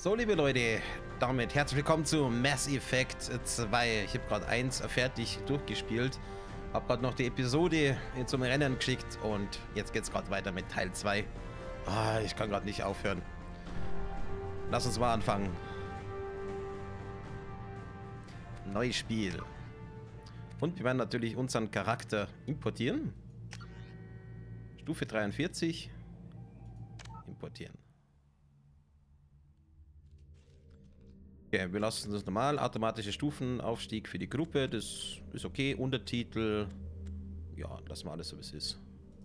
So, liebe Leute, damit herzlich willkommen zu Mass Effect 2. Ich habe gerade 1 fertig durchgespielt, habe gerade noch die Episode zum Rennen geschickt und jetzt geht es gerade weiter mit Teil 2. Ich kann gerade nicht aufhören. Lass uns mal anfangen. Neues Spiel. Und wir werden natürlich unseren Charakter importieren. Stufe 43. Importieren. Okay, wir lassen das normal. Automatische Stufenaufstieg für die Gruppe. Das ist okay. Untertitel. Ja, lassen wir alles so, wie es ist.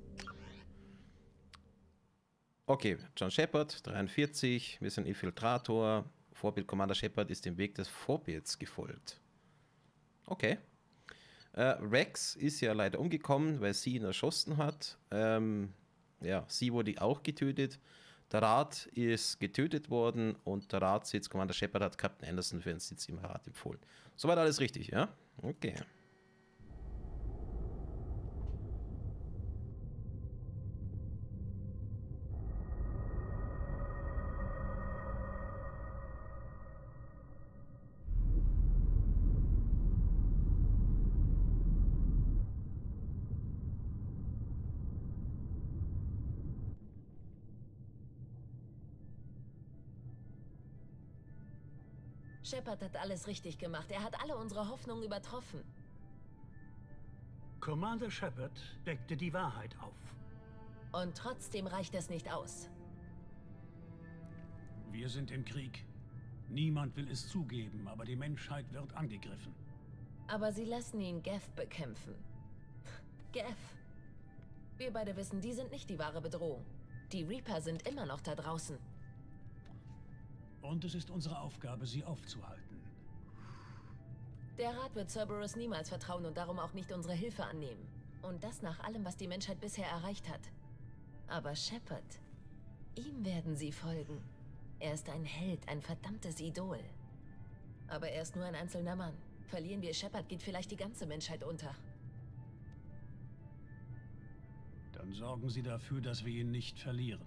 Okay, John Shepard, 43. Wir sind Infiltrator. Vorbild Commander Shepard ist dem Weg des Vorbilds gefolgt. Okay. Rex ist ja leider umgekommen, weil sie ihn erschossen hat. Ja, sie wurde auch getötet. Der Rat ist getötet worden und der Ratssitz, Commander Shepard, hat Captain Anderson für einen Sitz im Rat empfohlen. Soweit alles richtig, ja? Okay. Shepard hat alles richtig gemacht. Er hat alle unsere Hoffnungen übertroffen. Commander Shepard deckte die Wahrheit auf. Und trotzdem reicht es nicht aus. Wir sind im Krieg. Niemand will es zugeben, aber die Menschheit wird angegriffen. Aber sie lassen ihn Geth bekämpfen. Geth. Wir beide wissen, die sind nicht die wahre Bedrohung. Die Reaper sind immer noch da draußen. Und es ist unsere Aufgabe, sie aufzuhalten. Der Rat wird Cerberus niemals vertrauen und darum auch nicht unsere Hilfe annehmen. Und das nach allem, was die Menschheit bisher erreicht hat. Aber Shepard, ihm werden sie folgen. Er ist ein Held, ein verdammtes Idol. Aber er ist nur ein einzelner Mann. Verlieren wir Shepard, geht vielleicht die ganze Menschheit unter. Dann sorgen Sie dafür, dass wir ihn nicht verlieren.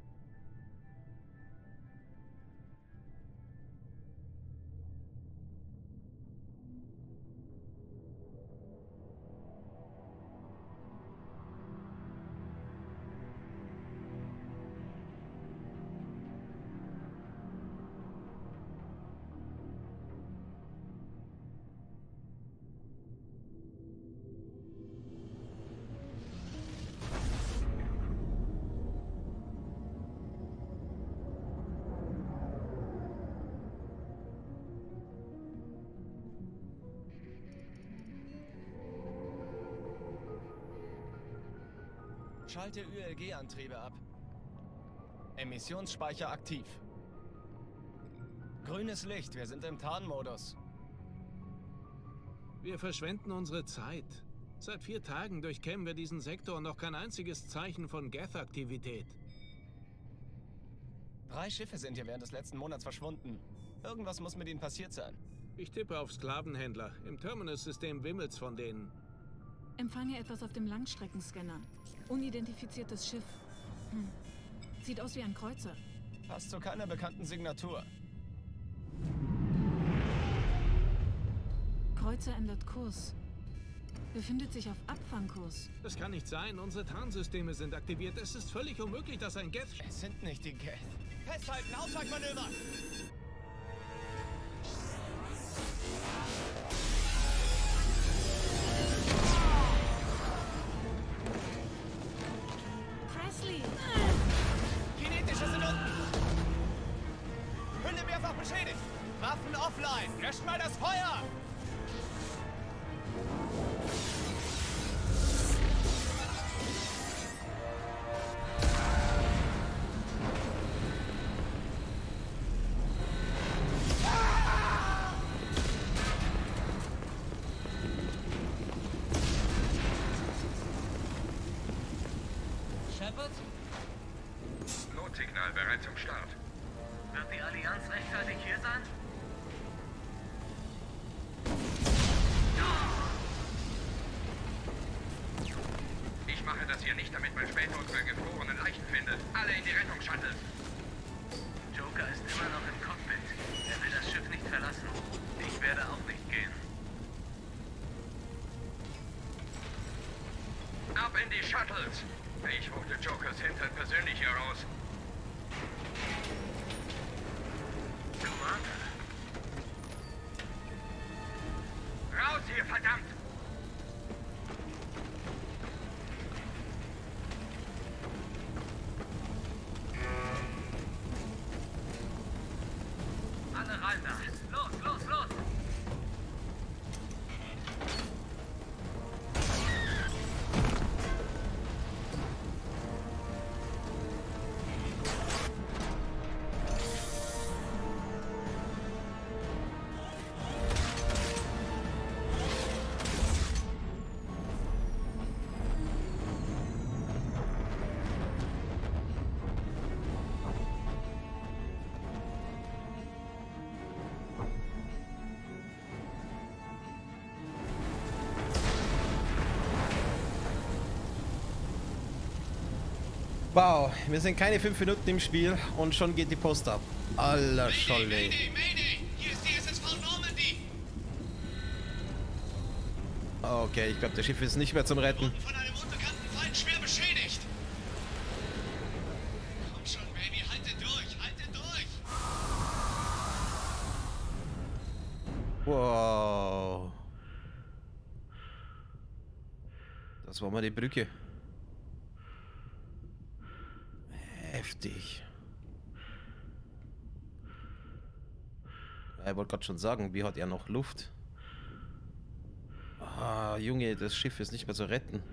Schalte ÜLG-Antriebe ab. Emissionsspeicher aktiv. Grünes Licht, wir sind im Tarnmodus. Wir verschwenden unsere Zeit. Seit 4 Tagen durchkämmen wir diesen Sektor und noch kein einziges Zeichen von Geth-Aktivität. 3 Schiffe sind hier während des letzten Monats verschwunden. Irgendwas muss mit ihnen passiert sein. Ich tippe auf Sklavenhändler. Im Terminus-System wimmelt's von denen. Empfange etwas auf dem Langstreckenscanner. Unidentifiziertes Schiff. Sieht aus wie ein Kreuzer. Passt zu keiner bekannten Signatur. Kreuzer ändert Kurs. Befindet sich auf Abfangkurs. Das kann nicht sein. Unsere Tarnsysteme sind aktiviert. Es ist völlig unmöglich, dass ein Geth... Es sind nicht die Geth. Festhalten, Ausweichmanöver! Kinetische sind unten! Hülle mehrfach beschädigt! Waffen offline! Löscht mal das Feuer! Shepard? Notsignal bereit zum Start. Wird die Allianz rechtzeitig hier sein? Ich mache das hier nicht, damit man später unsere gefrorenen Leichen findet. Alle in die Rettungsshuttles. Joker ist immer noch im Cockpit. Raffles. Ich rufe Jokers Hintern persönlich hier raus. Commander. Raus hier, verdammt! Alle rein da! Los, los, los! Wow, wir sind keine 5 Minuten im Spiel und schon geht die Post ab. Aller Scholle. Mayday, Mayday! Hier ist die SSV Normandy! Okay, ich glaube, das Schiff ist nicht mehr zum Retten. Von einem unbekannten Feind schwer beschädigt! Komm schon, Baby, halte durch, halte durch! Wow. Das war mal die Brücke. Heftig. Ich wollte gerade schon sagen, wie hat er noch Luft? Ah, Junge, das Schiff ist nicht mehr zu retten.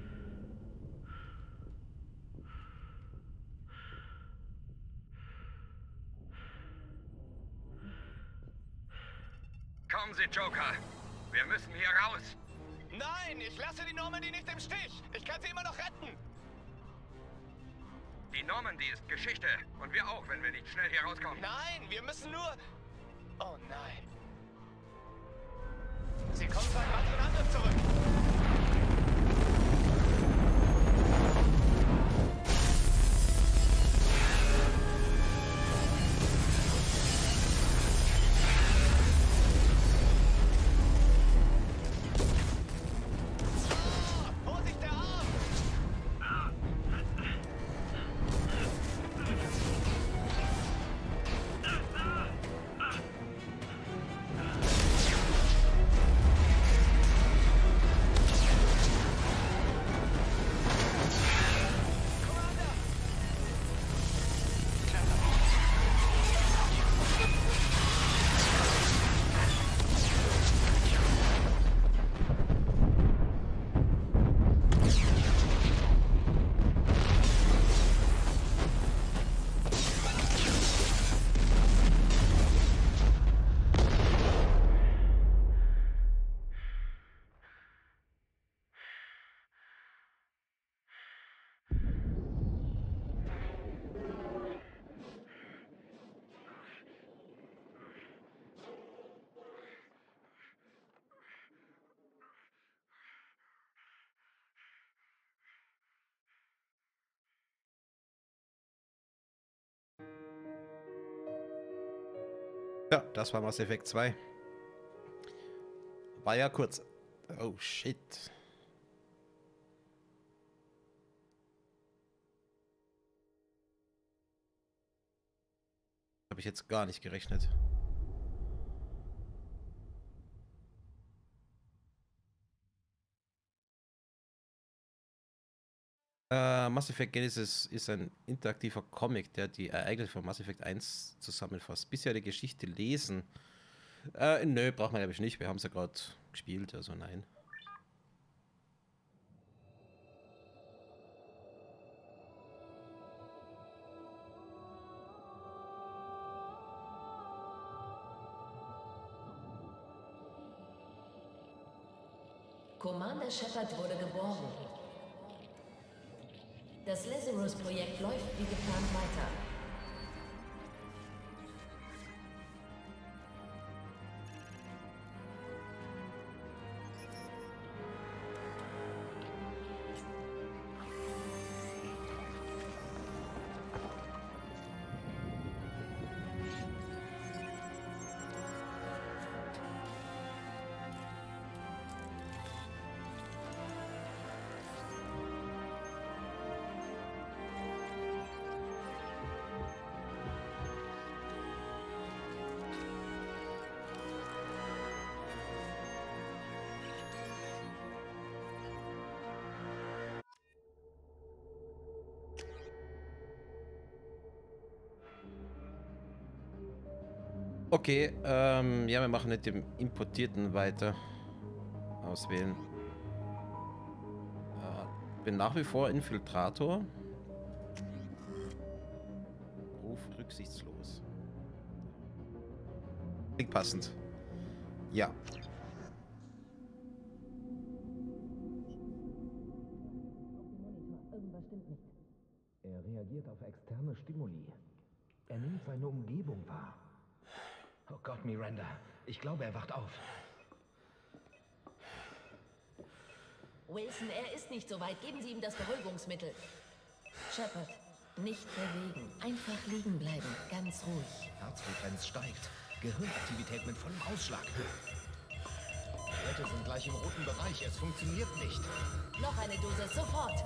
Kommen Sie, Joker. Wir müssen hier raus. Nein, ich lasse die Normandy nicht im Stich. Ich kann sie immer noch retten. Die Normandy ist Geschichte. Und wir auch, wenn wir nicht schnell hier rauskommen. Nein, wir müssen nur... Oh nein. Sie kommt zu einem anderen Angriff zurück. Oh, Vorsicht, der Arm! Ja, das war Mass Effect 2. War ja kurz. Oh shit. Habe ich jetzt gar nicht gerechnet. Mass Effect Genesis ist ein interaktiver Comic, der die Ereignisse von Mass Effect 1 zusammenfasst. Bisher die Geschichte lesen. Nö, braucht man glaube ich nicht. Wir haben es ja gerade gespielt, also nein. Commander Shepard wurde geborgen. Das Lazarus-Projekt läuft wie geplant weiter. Okay, ja, wir machen mit dem Importierten weiter. Auswählen. Bin nach wie vor Infiltrator. Ruf rücksichtslos. Klingt passend. Ja. Irgendwas stimmt nicht. Er reagiert auf externe Stimuli. Er nimmt seine Umgebung wahr. Oh Gott, Miranda. Ich glaube, er wacht auf. Wilson, er ist nicht so weit. Geben Sie ihm das Beruhigungsmittel. Shepard, nicht bewegen. Einfach liegen bleiben. Ganz ruhig. Herzfrequenz steigt. Gehirnaktivität mit vollem Ausschlag. Die Werte sind gleich im roten Bereich. Es funktioniert nicht. Noch eine Dosis, sofort.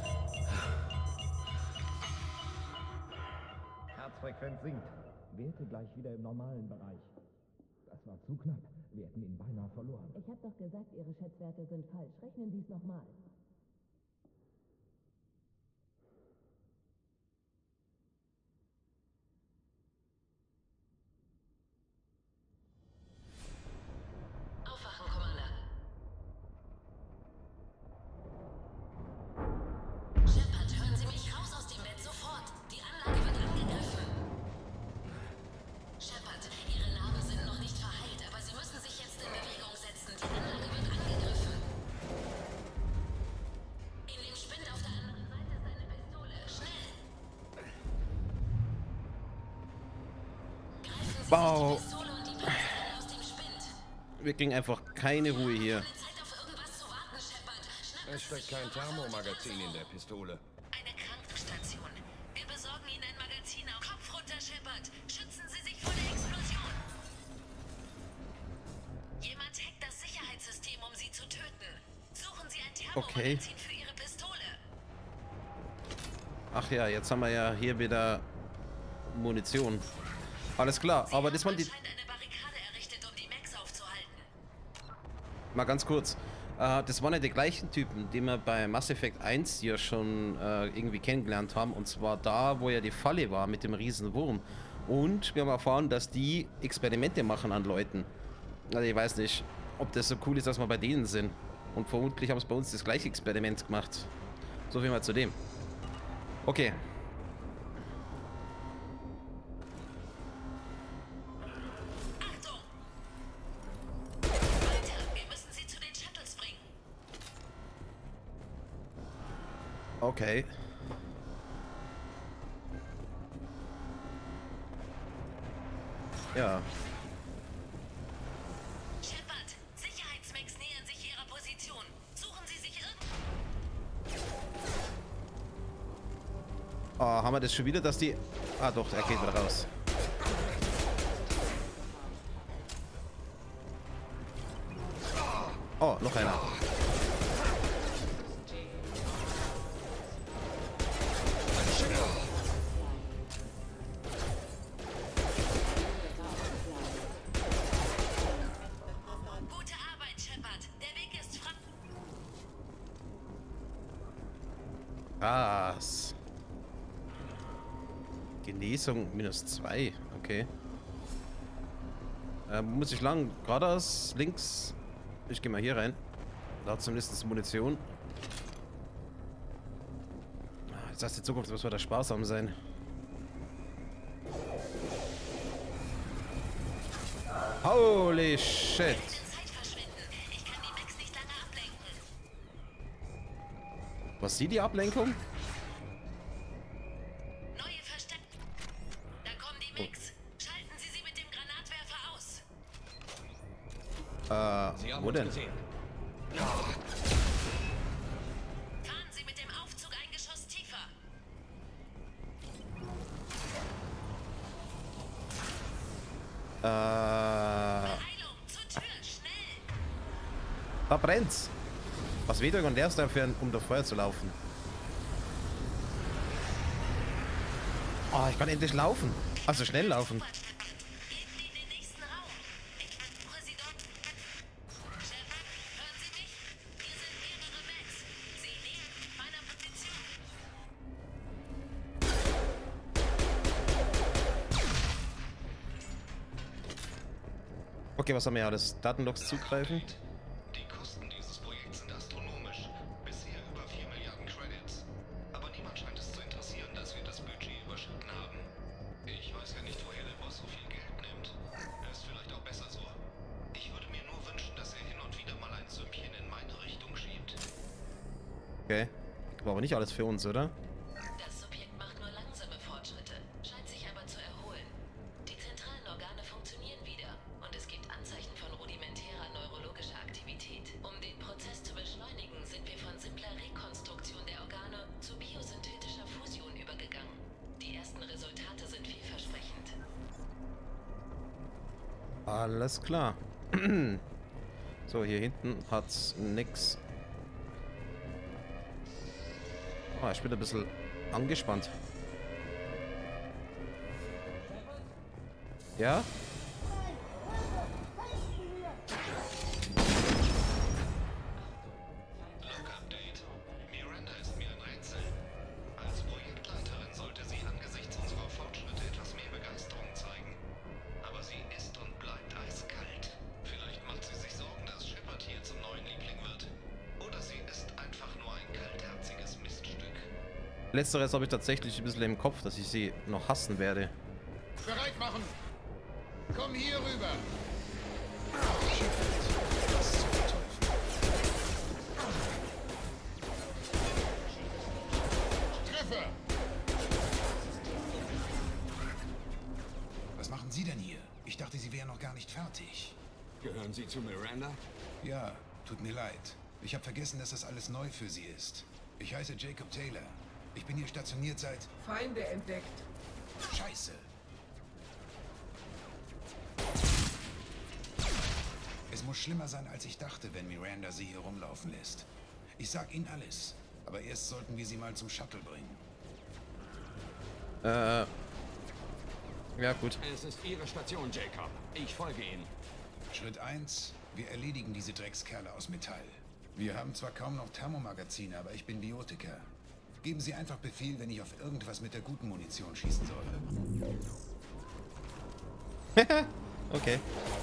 Herzfrequenz sinkt. Werte gleich wieder im normalen Bereich. Das war zu knapp. Wir hätten ihn beinahe verloren. Ich habe doch gesagt, Ihre Schätzwerte sind falsch. Rechnen Sie es nochmal. Aufwachen, Commander. Shepard, hören Sie mich raus aus dem Bett, sofort. Die Anlage wird angegriffen. Shepard, Ihre Narben sind noch nicht verheilt, aber Sie müssen sich jetzt in Bewegung setzen. Die Anlage wird angegriffen. In dem Spind auf der anderen Seite ist eine Pistole. Schnell! Greifen Sie Wow. sich die Pistole und die Panzerin aus dem Spind. Wir kriegen einfach keine Ruhe hier. Keine Zeit auf irgendwas zu warten, Shepard. Schnappen Es steckt kein Thermomagazin in der Pistole. Eine Krankenstation. Wir besorgen Ihnen ein Magazin auf. Kopf runter, Shepard. Schützen Sie sich vor der Explosion. Jemand hackt das Sicherheitssystem, um Sie zu töten. Suchen Sie ein Thermomagazin für Ihre Pistole. Ach ja, jetzt haben wir ja hier wieder Munition. Alles klar, aber das waren die... Anscheinend eine Barrikade errichtet, um die Mechs aufzuhalten. Mal ganz kurz. Das waren ja die gleichen Typen, die wir bei Mass Effect 1 ja schon irgendwie kennengelernt haben. Und zwar da, wo ja die Falle war mit dem Riesenwurm. Und wir haben erfahren, dass die Experimente machen an Leuten. Also ich weiß nicht, ob das so cool ist, dass wir bei denen sind. Und vermutlich haben sie bei uns das gleiche Experiment gemacht. So viel mal zu dem. Okay. Achtung! Weiter, wir müssen Sie zu den Shuttles bringen. Okay. Ja. Shepard, Sicherheitsmechs nähern sich Ihrer Position. Suchen Sie sich Oh, haben wir das schon wieder, dass die... Ah doch, er geht wieder raus. Oh, noch einer. Gute Arbeit, Shepard. Der Weg ist frei. Krass. Genesung -2. Okay. Muss ich lang? Geradeaus? Links? Ich gehe mal hier rein. Da hat zumindest Munition. Jetzt hast du die Zukunft, muss wieder sparsam sein. Holy shit. Zeit verschwinden. Ich kann die Mechs nicht lange ablenken. Was sie die Ablenkung? Neue Verstärkung. Da kommen die Mechs. Schalten Sie sie mit dem Granatwerfer aus. Sie haben Wo uns denn? gesehen. Fahren Sie mit dem Aufzug ein Geschoss tiefer. Heilung, zur Tür, schnell. Da brennt's. Was weder und der dafür, um durch Feuer zu laufen. Oh, ich kann endlich laufen. Also schnell laufen. Gehen Sie in den nächsten Raum. Ich versuche Sie dort. Shepard, hören Sie mich? Hier sind mehrere Mechs. Sie nähern meiner Position. Okay, was haben wir alles? Datenlogs zugreifen? Die Kosten dieses Projekts sind astronomisch. Bisher über 4 Milliarden Credits. Aber niemand scheint es zu interessieren, dass wir das Budget überschritten haben. Ich weiß ja nicht, woher der Boss so viel Geld nimmt. Ist vielleicht auch besser so. Ich würde mir nur wünschen, dass er hin und wieder mal ein Sümmchen in meine Richtung schiebt. Okay. War aber nicht alles für uns, oder? Das Subjekt macht nur langsame Fortschritte, scheint sich aber zu erholen. Die zentralen Organe funktionieren wieder und es gibt Anzeichen von rudimentärer neurologischer Aktivität. Um den Prozess zu beschleunigen, sind wir von simpler Rekonstruktion der Organe zu biosynthetischer Fusion übergegangen. Die ersten Resultate sind vielversprechend. Alles klar. So, hier hinten hat's nix. Oh, ich bin ein bisschen angespannt. Ja? Log-Update. Miranda ist mir ein Rätsel. Als Projektleiterin sollte sie angesichts unserer Fortschritte etwas mehr Begeisterung zeigen. Aber sie ist und bleibt eiskalt. Vielleicht macht sie sich Sorgen, dass Shepard hier zum neuen Liebling wird. Oder sie ist einfach nur ein kaltherziges Miststück. Letzteres habe ich tatsächlich ein bisschen im Kopf, dass ich sie noch hassen werde. Bereit machen! Komm hier rüber! Treffer! Was machen Sie denn hier? Ich dachte, Sie wären noch gar nicht fertig. Gehören Sie zu Miranda? Ja, tut mir leid. Ich habe vergessen, dass das alles neu für Sie ist. Ich heiße Jacob Taylor. Ich bin hier stationiert seit... Feinde entdeckt. Scheiße. Es muss schlimmer sein, als ich dachte, wenn Miranda sie hier rumlaufen lässt. Ich sag Ihnen alles. Aber erst sollten wir sie mal zum Shuttle bringen. Ja, gut. Es ist Ihre Station, Jacob. Ich folge Ihnen. Schritt 1. Wir erledigen diese Dreckskerle aus Metall. Wir haben zwar kaum noch Thermomagazine, aber ich bin Biotiker. Geben Sie einfach Befehl, wenn ich auf irgendwas mit der guten Munition schießen soll. Okay.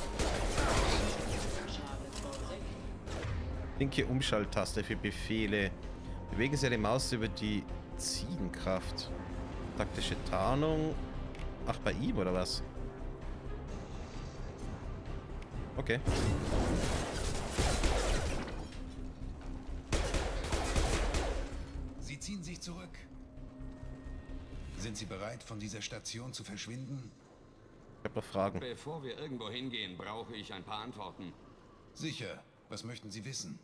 Linke Umschalttaste für Befehle. Bewegen Sie die Maus über die Ziegenkraft. Taktische Tarnung. Ach, bei ihm oder was? Okay. Sie ziehen sich zurück. Sind Sie bereit, von dieser Station zu verschwinden? Ich habe noch Fragen. Bevor wir irgendwo hingehen, brauche ich ein paar Antworten. Sicher. Was möchten Sie wissen?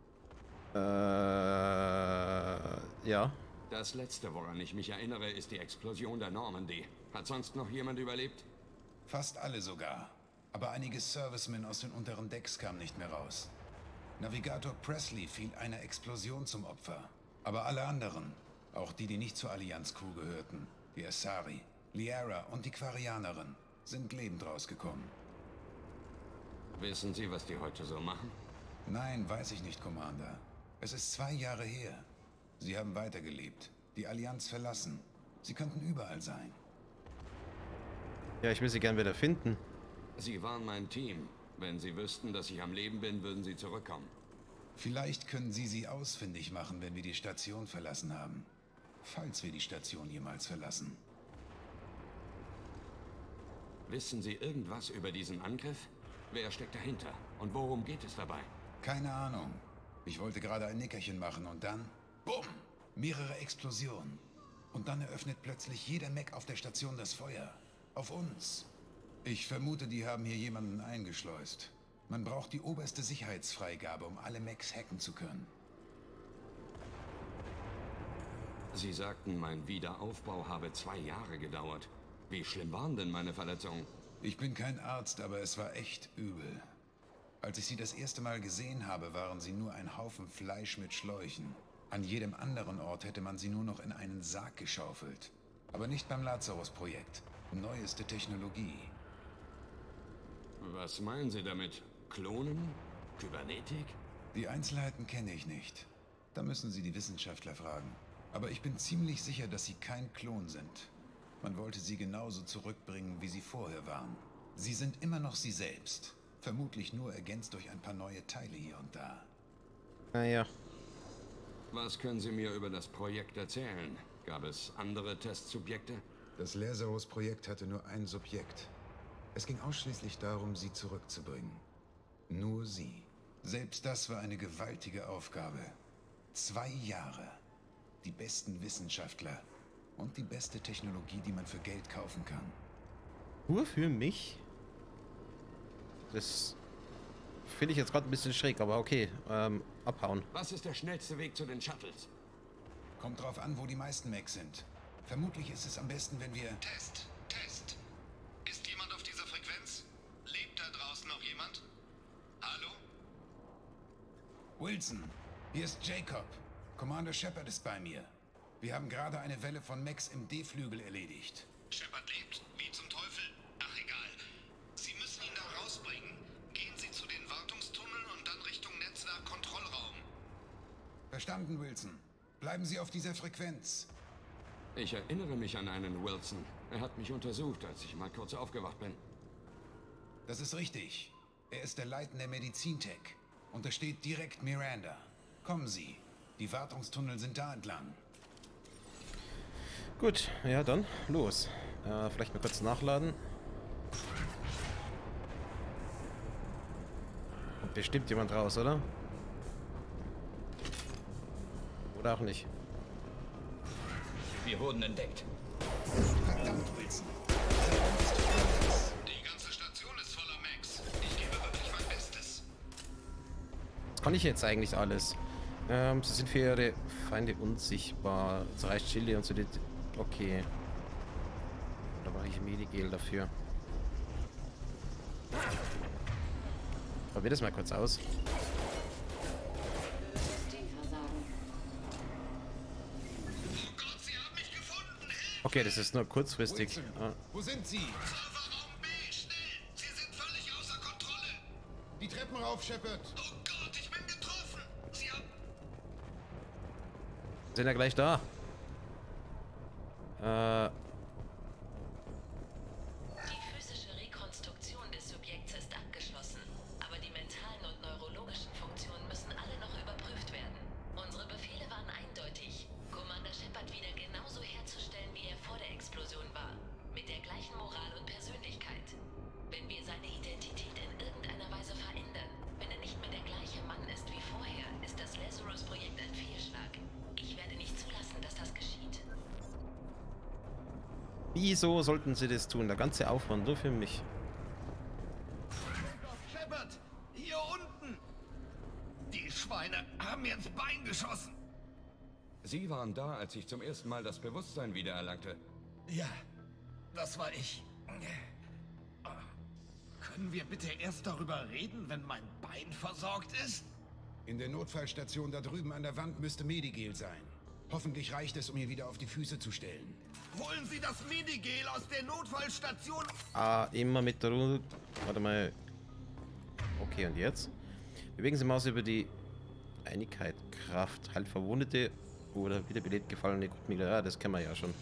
Ja. Das Letzte, woran ich mich erinnere, ist die Explosion der Normandy. Hat sonst noch jemand überlebt? Fast alle sogar. Aber einige Servicemen aus den unteren Decks kamen nicht mehr raus. Navigator Presley fiel einer Explosion zum Opfer. Aber alle anderen, auch die, die nicht zur Allianz-Crew gehörten, die Asari, Liara und die Quarianerin, sind lebend rausgekommen. Wissen Sie, was die heute so machen? Nein, weiß ich nicht, Commander. Es ist 2 Jahre her. Sie haben weitergelebt, die Allianz verlassen. Sie könnten überall sein. Ja, ich will sie gern wieder finden. Sie waren mein Team. Wenn Sie wüssten, dass ich am Leben bin, würden Sie zurückkommen. Vielleicht können Sie sie ausfindig machen, wenn wir die Station verlassen haben. Falls wir die Station jemals verlassen. Wissen Sie irgendwas über diesen Angriff? Wer steckt dahinter? Und worum geht es dabei? Keine Ahnung. Ich wollte gerade ein Nickerchen machen und dann... Bumm! Mehrere Explosionen. Und dann eröffnet plötzlich jeder Mech auf der Station das Feuer. Auf uns. Ich vermute, die haben hier jemanden eingeschleust. Man braucht die oberste Sicherheitsfreigabe, um alle Mechs hacken zu können. Sie sagten, mein Wiederaufbau habe 2 Jahre gedauert. Wie schlimm waren denn meine Verletzungen? Ich bin kein Arzt, aber es war echt übel. Als ich sie das erste Mal gesehen habe, waren sie nur ein Haufen Fleisch mit Schläuchen. An jedem anderen Ort hätte man sie nur noch in einen Sarg geschaufelt. Aber nicht beim Lazarus-Projekt. Neueste Technologie. Was meinen Sie damit? Klonen? Kybernetik? Die Einzelheiten kenne ich nicht. Da müssen Sie die Wissenschaftler fragen. Aber ich bin ziemlich sicher, dass sie kein Klon sind. Man wollte sie genauso zurückbringen, wie sie vorher waren. Sie sind immer noch sie selbst. Vermutlich nur ergänzt durch ein paar neue Teile hier und da. Naja. Was können Sie mir über das Projekt erzählen? Gab es andere Testsubjekte? Das Lazarus-Projekt hatte nur ein Subjekt. Es ging ausschließlich darum, sie zurückzubringen. Nur sie. Selbst das war eine gewaltige Aufgabe. 2 Jahre. Die besten Wissenschaftler und die beste Technologie, die man für Geld kaufen kann. Nur für mich? Das finde ich jetzt gerade ein bisschen schräg, aber okay. Abhauen. Was ist der schnellste Weg zu den Shuttles? Kommt drauf an, wo die meisten Macs sind. Vermutlich ist es am besten, wenn wir... Test. Ist jemand auf dieser Frequenz? Lebt da draußen noch jemand? Hallo? Wilson, hier ist Jacob. Commander Shepard ist bei mir. Wir haben gerade eine Welle von Macs im D-Flügel erledigt. Shepard lebt? Wie zum Teufel? Ach, egal. Sie müssen ihn da rausbringen. Gehen Sie zu den Wartungstunneln und dann Richtung Netzwerkkontrollraum. Verstanden, Wilson. Bleiben Sie auf dieser Frequenz. Ich erinnere mich an einen Wilson. Er hat mich untersucht, als ich mal kurz aufgewacht bin. Das ist richtig. Er ist der leitende Medizintech. Untersteht direkt Miranda. Kommen Sie. Die Wartungstunnel sind da entlang. Gut, ja dann, los. Vielleicht mal kurz nachladen. Kommt bestimmt jemand raus, oder? Oder auch nicht. Wir wurden entdeckt. Verdammt, Wilson. Die ganze Station ist voller Macs. Ich gebe wirklich mein Bestes. Was kann ich jetzt eigentlich alles? Sie sind für ihre Feinde unsichtbar. Es reicht Chili und so die... Okay. Da mache ich Medigel dafür. Probier das mal kurz aus. Okay, das ist nur kurzfristig. Wilson, wo sind Sie? Serverraum B, schnell! Sie sind völlig außer Kontrolle! Die Treppen rauf, Shepard! Oh Gott, ich bin getroffen! Sie haben... Sind ja gleich da. Die physische Rekonstruktion des Subjekts ist abgeschlossen, aber die mentalen und neurologischen Funktionen müssen alle noch überprüft werden. Unsere Befehle waren eindeutig, Commander Shepard wieder genauso herzustellen, wie er vor der Explosion war, mit der gleichen Moral und Persönlichkeit. Wenn wir seine Identität in irgendeiner Weise verändern, wenn er nicht mehr der gleiche Mann ist wie vorher, ist das Lazarus-Projekt ein Fehlschlag. Ich werde nicht zulassen, dass das geschieht. Wieso sollten sie das tun? Der ganze Aufwand nur für mich. Shepard, hier unten! Die Schweine haben mir ins Bein geschossen. Sie waren da, als ich zum ersten Mal das Bewusstsein wiedererlangte. Ja, das war ich. Können wir bitte erst darüber reden, wenn mein Bein versorgt ist? In der Notfallstation da drüben an der Wand müsste Medigel sein. Hoffentlich reicht es, um ihn wieder auf die Füße zu stellen. Holen Sie das Medigel aus der Notfallstation! Immer mit der Ruhe. Warte mal. Okay, und jetzt? Bewegen Sie Maus über die Einigkeit, Kraft, halt Verwundete oder wiederbelebt gefallene Gruppenmitglieder. Ja, das kennen wir ja schon.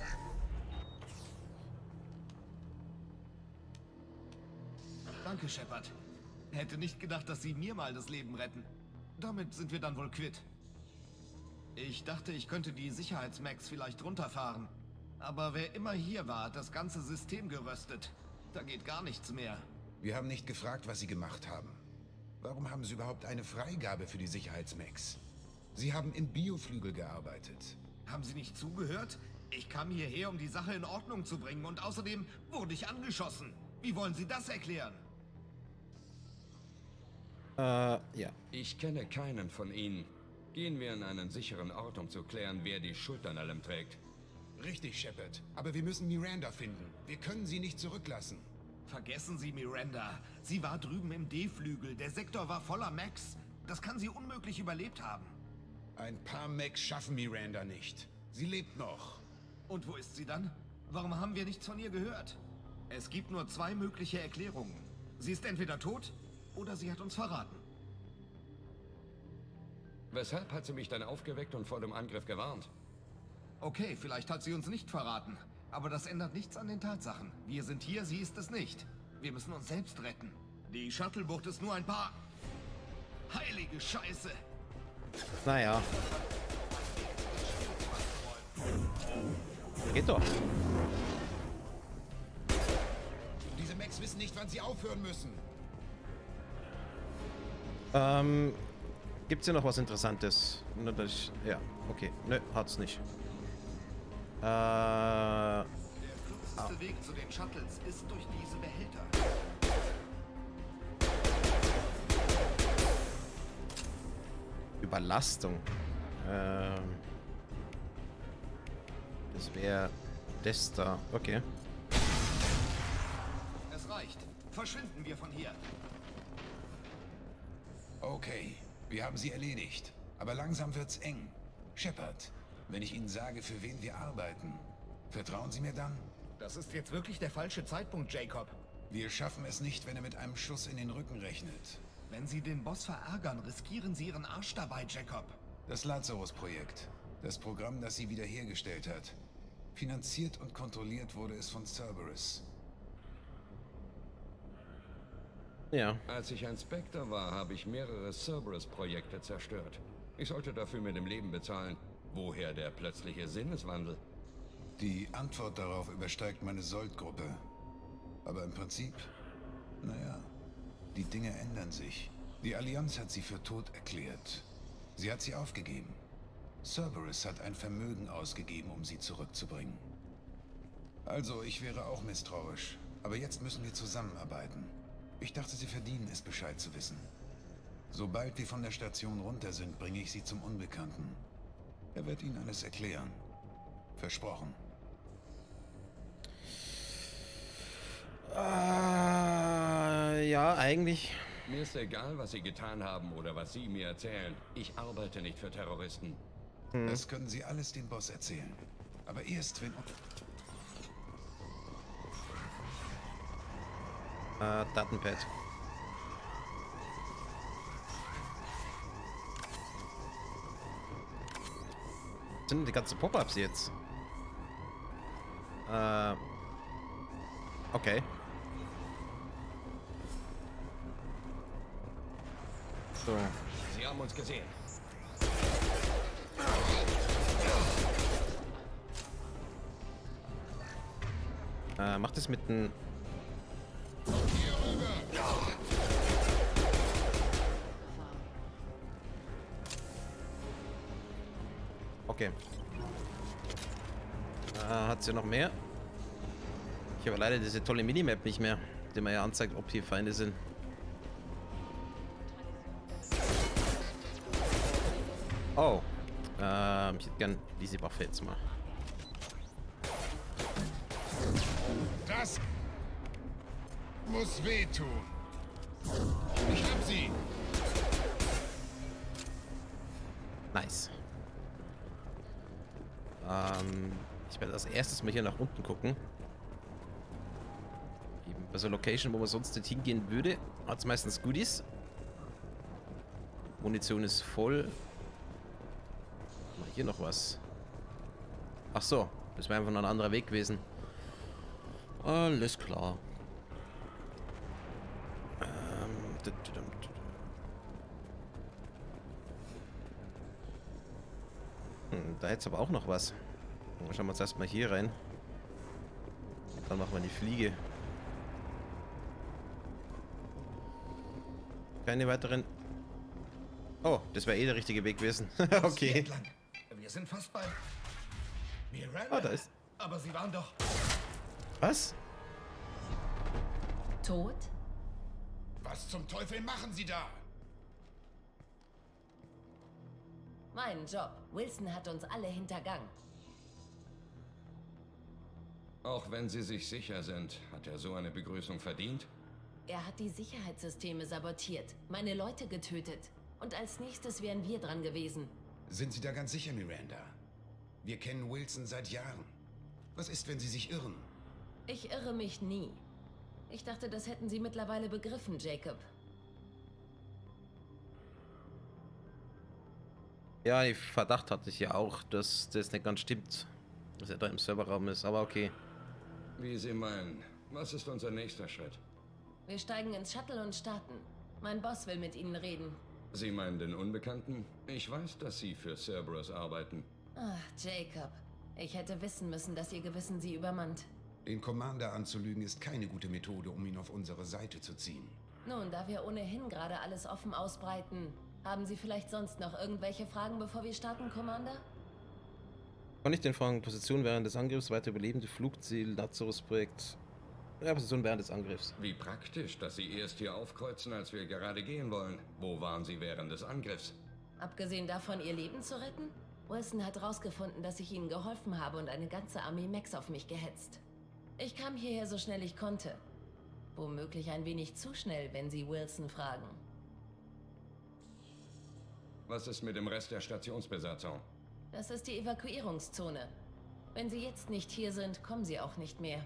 Danke, Shepard. Hätte nicht gedacht, dass Sie mir mal das Leben retten. Damit sind wir dann wohl quitt. Ich dachte, ich könnte die Sicherheitsmax vielleicht runterfahren. Aber wer immer hier war, hat das ganze System geröstet. Da geht gar nichts mehr. Wir haben nicht gefragt, was Sie gemacht haben. Warum haben Sie überhaupt eine Freigabe für die Sicherheitsmax? Sie haben im Bioflügel gearbeitet. Haben Sie nicht zugehört? Ich kam hierher, um die Sache in Ordnung zu bringen. Und außerdem wurde ich angeschossen. Wie wollen Sie das erklären? Ja. Ich kenne keinen von Ihnen. Gehen wir an einen sicheren Ort, um zu klären, wer die Schuld an allem trägt. Richtig, Shepard. Aber wir müssen Miranda finden. Wir können sie nicht zurücklassen. Vergessen Sie Miranda. Sie war drüben im D-Flügel. Der Sektor war voller Macs. Das kann sie unmöglich überlebt haben. Ein paar Macs schaffen Miranda nicht. Sie lebt noch. Und wo ist sie dann? Warum haben wir nichts von ihr gehört? Es gibt nur 2 mögliche Erklärungen. Sie ist entweder tot oder sie hat uns verraten. Weshalb hat sie mich dann aufgeweckt und vor dem Angriff gewarnt? Okay, vielleicht hat sie uns nicht verraten. Aber das ändert nichts an den Tatsachen. Wir sind hier, sie ist es nicht. Wir müssen uns selbst retten. Die Shuttlebucht ist nur ein paar... heilige Scheiße. Naja. Geht doch. Diese Mechs wissen nicht, wann sie aufhören müssen. Gibt's hier noch was Interessantes? Nur dass ich, ja, okay. Nö, hat's nicht. Der kürzeste Weg zu den Shuttles ist durch diese Behälter. Überlastung. Das wäre das da. Okay. Es reicht. Verschwinden wir von hier. Okay, wir haben sie erledigt. Aber langsam wird's eng. Shepard, wenn ich Ihnen sage, für wen wir arbeiten, vertrauen Sie mir dann? Das ist jetzt wirklich der falsche Zeitpunkt, Jacob. Wir schaffen es nicht, wenn er mit einem Schuss in den Rücken rechnet. Wenn Sie den Boss verärgern, riskieren Sie Ihren Arsch dabei, Jacob. Das Lazarus-Projekt. Das Programm, das sie wiederhergestellt hat. Finanziert und kontrolliert wurde es von Cerberus. Ja. Als ich ein Spectre war, habe ich mehrere Cerberus-Projekte zerstört. Ich sollte dafür mit dem Leben bezahlen. Woher der plötzliche Sinneswandel? Die Antwort darauf übersteigt meine Sold-Gruppe. Aber im Prinzip, naja, die Dinge ändern sich. Die Allianz hat sie für tot erklärt. Sie hat sie aufgegeben. Cerberus hat ein Vermögen ausgegeben, um sie zurückzubringen. Also, ich wäre auch misstrauisch. Aber jetzt müssen wir zusammenarbeiten. Ich dachte, Sie verdienen es, Bescheid zu wissen. Sobald wir von der Station runter sind, bringe ich Sie zum Unbekannten. Er wird Ihnen alles erklären. Versprochen. Ja, eigentlich. Mir ist egal, was Sie getan haben oder was Sie mir erzählen. Ich arbeite nicht für Terroristen. Das können Sie alles dem Boss erzählen. Aber erst, wenn... Datenpad. Was sind denn die ganzen Pop-Ups jetzt? Okay. So. Sie haben uns gesehen. Macht es mit den... Okay. Hat sie noch mehr? Ich habe leider diese tolle Minimap nicht mehr, die mir ja anzeigt, ob hier Feinde sind. Oh. Ich hätte gern diese Waffe jetzt mal. Das muss wehtun. Ich hab sie. Nice. Ich werde als erstes mal hier nach unten gucken. Eben bei so Location, wo man sonst nicht hingehen würde, hat es meistens Goodies. Munition ist voll. Mal hier noch was. Ach so, das wäre einfach noch ein anderer Weg gewesen. Alles klar. Da hätte es aber auch noch was. Schauen wir uns erstmal hier rein. Dann machen wir die Fliege. Keine weiteren... Oh, das wäre eh der richtige Weg gewesen. Okay. Wir sind fast bei... Miranda. Oh, da ist... Aber Sie waren doch... Was? Tot? Was zum Teufel machen Sie da? Mein Job. Wilson hat uns alle hintergangen. Auch wenn Sie sich sicher sind, hat er so eine Begrüßung verdient? Er hat die Sicherheitssysteme sabotiert, meine Leute getötet. Und als nächstes wären wir dran gewesen. Sind Sie da ganz sicher, Miranda? Wir kennen Wilson seit Jahren. Was ist, wenn Sie sich irren? Ich irre mich nie. Ich dachte, das hätten Sie mittlerweile begriffen, Jacob. Ja, den Verdacht hatte ich ja auch, dass das nicht ganz stimmt. Dass er da im Serverraum ist, aber okay. Wie Sie meinen. Was ist unser nächster Schritt? Wir steigen ins Shuttle und starten. Mein Boss will mit Ihnen reden. Sie meinen den Unbekannten? Ich weiß, dass Sie für Cerberus arbeiten. Ach, Jacob. Ich hätte wissen müssen, dass Ihr Gewissen Sie übermannt. Den Commander anzulügen ist keine gute Methode, um ihn auf unsere Seite zu ziehen. Nun, da wir ohnehin gerade alles offen ausbreiten, haben Sie vielleicht sonst noch irgendwelche Fragen, bevor wir starten, Commander? Kann ich den fragen, Position während des Angriffs, weiter überlebende Flugziel, Lazarus-Projekt. Ja, Position während des Angriffs. Wie praktisch, dass Sie erst hier aufkreuzen, als wir gerade gehen wollen. Wo waren Sie während des Angriffs? Abgesehen davon, Ihr Leben zu retten? Wilson hat rausgefunden, dass ich Ihnen geholfen habe und eine ganze Armee Mechs auf mich gehetzt. Ich kam hierher so schnell ich konnte. Womöglich ein wenig zu schnell, wenn Sie Wilson fragen. Was ist mit dem Rest der Stationsbesatzung? Das ist die Evakuierungszone. Wenn Sie jetzt nicht hier sind, kommen Sie auch nicht mehr.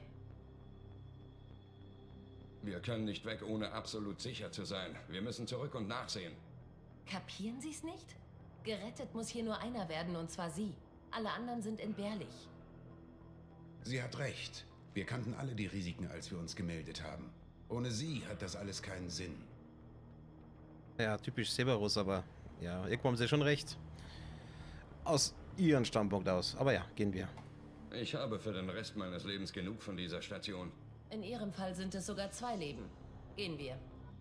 Wir können nicht weg, ohne absolut sicher zu sein. Wir müssen zurück und nachsehen. Kapieren Sie es nicht? Gerettet muss hier nur einer werden, und zwar Sie. Alle anderen sind entbehrlich. Sie hat recht. Wir kannten alle die Risiken, als wir uns gemeldet haben. Ohne sie hat das alles keinen Sinn. Ja, typisch Cerberus, aber ja, irgendwo haben sie schon recht. Aus ihrem Standpunkt aus. Aber ja, gehen wir. Ich habe für den Rest meines Lebens genug von dieser Station. In Ihrem Fall sind es sogar 2 Leben. Gehen wir.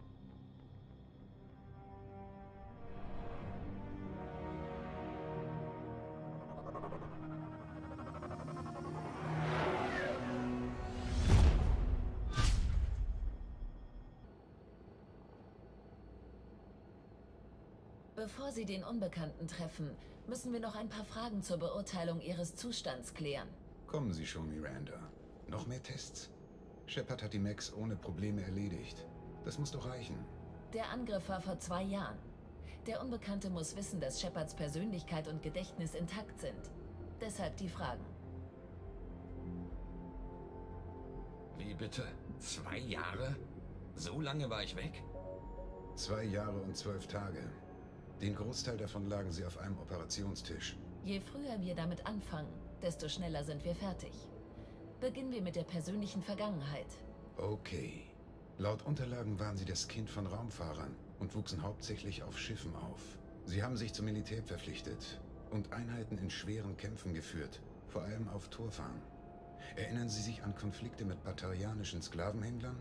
Bevor Sie den Unbekannten treffen, müssen wir noch ein paar Fragen zur Beurteilung Ihres Zustands klären. Kommen Sie schon, Miranda. Noch mehr Tests? Shepard hat die Mechs ohne Probleme erledigt. Das muss doch reichen. Der Angriff war vor 2 Jahren. Der Unbekannte muss wissen, dass Shepards Persönlichkeit und Gedächtnis intakt sind. Deshalb die Fragen. Wie bitte? 2 Jahre? So lange war ich weg? 2 Jahre und 12 Tage. Den Großteil davon lagen sie auf einem Operationstisch. Je früher wir damit anfangen, desto schneller sind wir fertig. Beginnen wir mit der persönlichen Vergangenheit. Okay. Laut Unterlagen waren sie das Kind von Raumfahrern und wuchsen hauptsächlich auf Schiffen auf. Sie haben sich zum Militär verpflichtet und Einheiten in schweren Kämpfen geführt, vor allem auf Turfan. Erinnern Sie sich an Konflikte mit batarianischen Sklavenhändlern?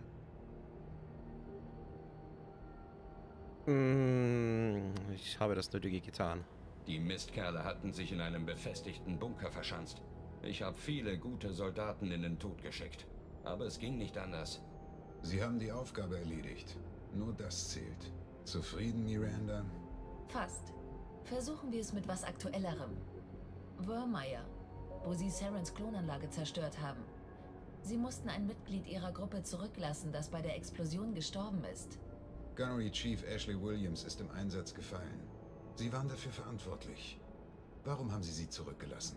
Ich habe das Nötige getan. Die Mistkerle hatten sich in einem befestigten Bunker verschanzt. Ich habe viele gute Soldaten in den Tod geschickt. Aber es ging nicht anders. Sie haben die Aufgabe erledigt. Nur das zählt. Zufrieden, Miranda? Fast. Versuchen wir es mit was Aktuellerem. Wormire, wo Sie Sarens Klonanlage zerstört haben. Sie mussten ein Mitglied Ihrer Gruppe zurücklassen, das bei der Explosion gestorben ist. Gunnery Chief Ashley Williams ist im Einsatz gefallen. Sie waren dafür verantwortlich. Warum haben Sie sie zurückgelassen?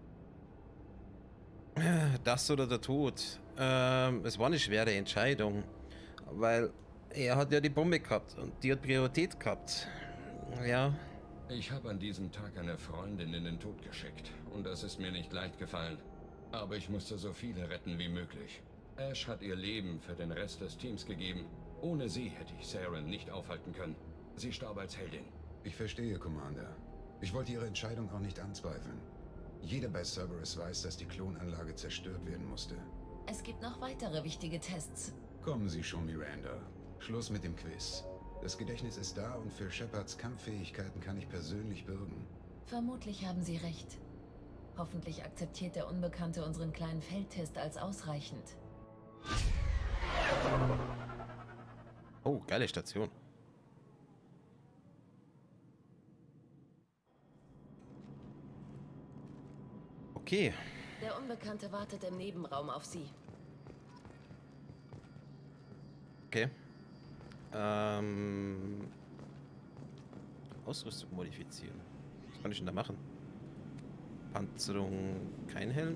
Das oder der Tod. Es war eine schwere Entscheidung, weil er hat ja die Bombe gehabt und die hat Priorität gehabt. Ja. Ich habe an diesem Tag eine Freundin in den Tod geschickt und das ist mir nicht leicht gefallen. Aber ich musste so viele retten wie möglich. Ash hat ihr Leben für den Rest des Teams gegeben. Ohne sie hätte ich Saren nicht aufhalten können. Sie starb als Heldin. Ich verstehe, Commander. Ich wollte Ihre Entscheidung auch nicht anzweifeln. Jeder bei Cerberus weiß, dass die Klonanlage zerstört werden musste. Es gibt noch weitere wichtige Tests. Kommen Sie schon, Miranda. Schluss mit dem Quiz. Das Gedächtnis ist da und für Shepards Kampffähigkeiten kann ich persönlich bürgen. Vermutlich haben Sie recht. Hoffentlich akzeptiert der Unbekannte unseren kleinen Feldtest als ausreichend. Oh, geile Station. Okay. Der Unbekannte wartet im Nebenraum auf Sie. Okay. Ausrüstung modifizieren. Was kann ich denn da machen? Panzerung, kein Helm.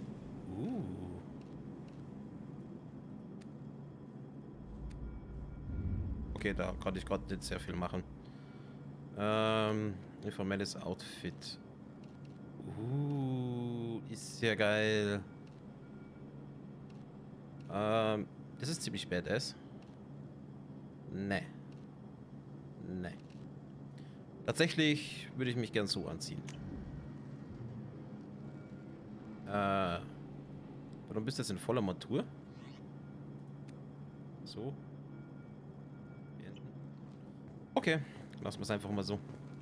Okay, da kann ich gerade nicht sehr viel machen. Informelles Outfit. Ist ja geil. Das ist ziemlich badass. Ne. Ne. Tatsächlich würde ich mich gern so anziehen. Warum bist du jetzt in voller Montur? So. Hier hinten. Okay, lassen wir es einfach mal so.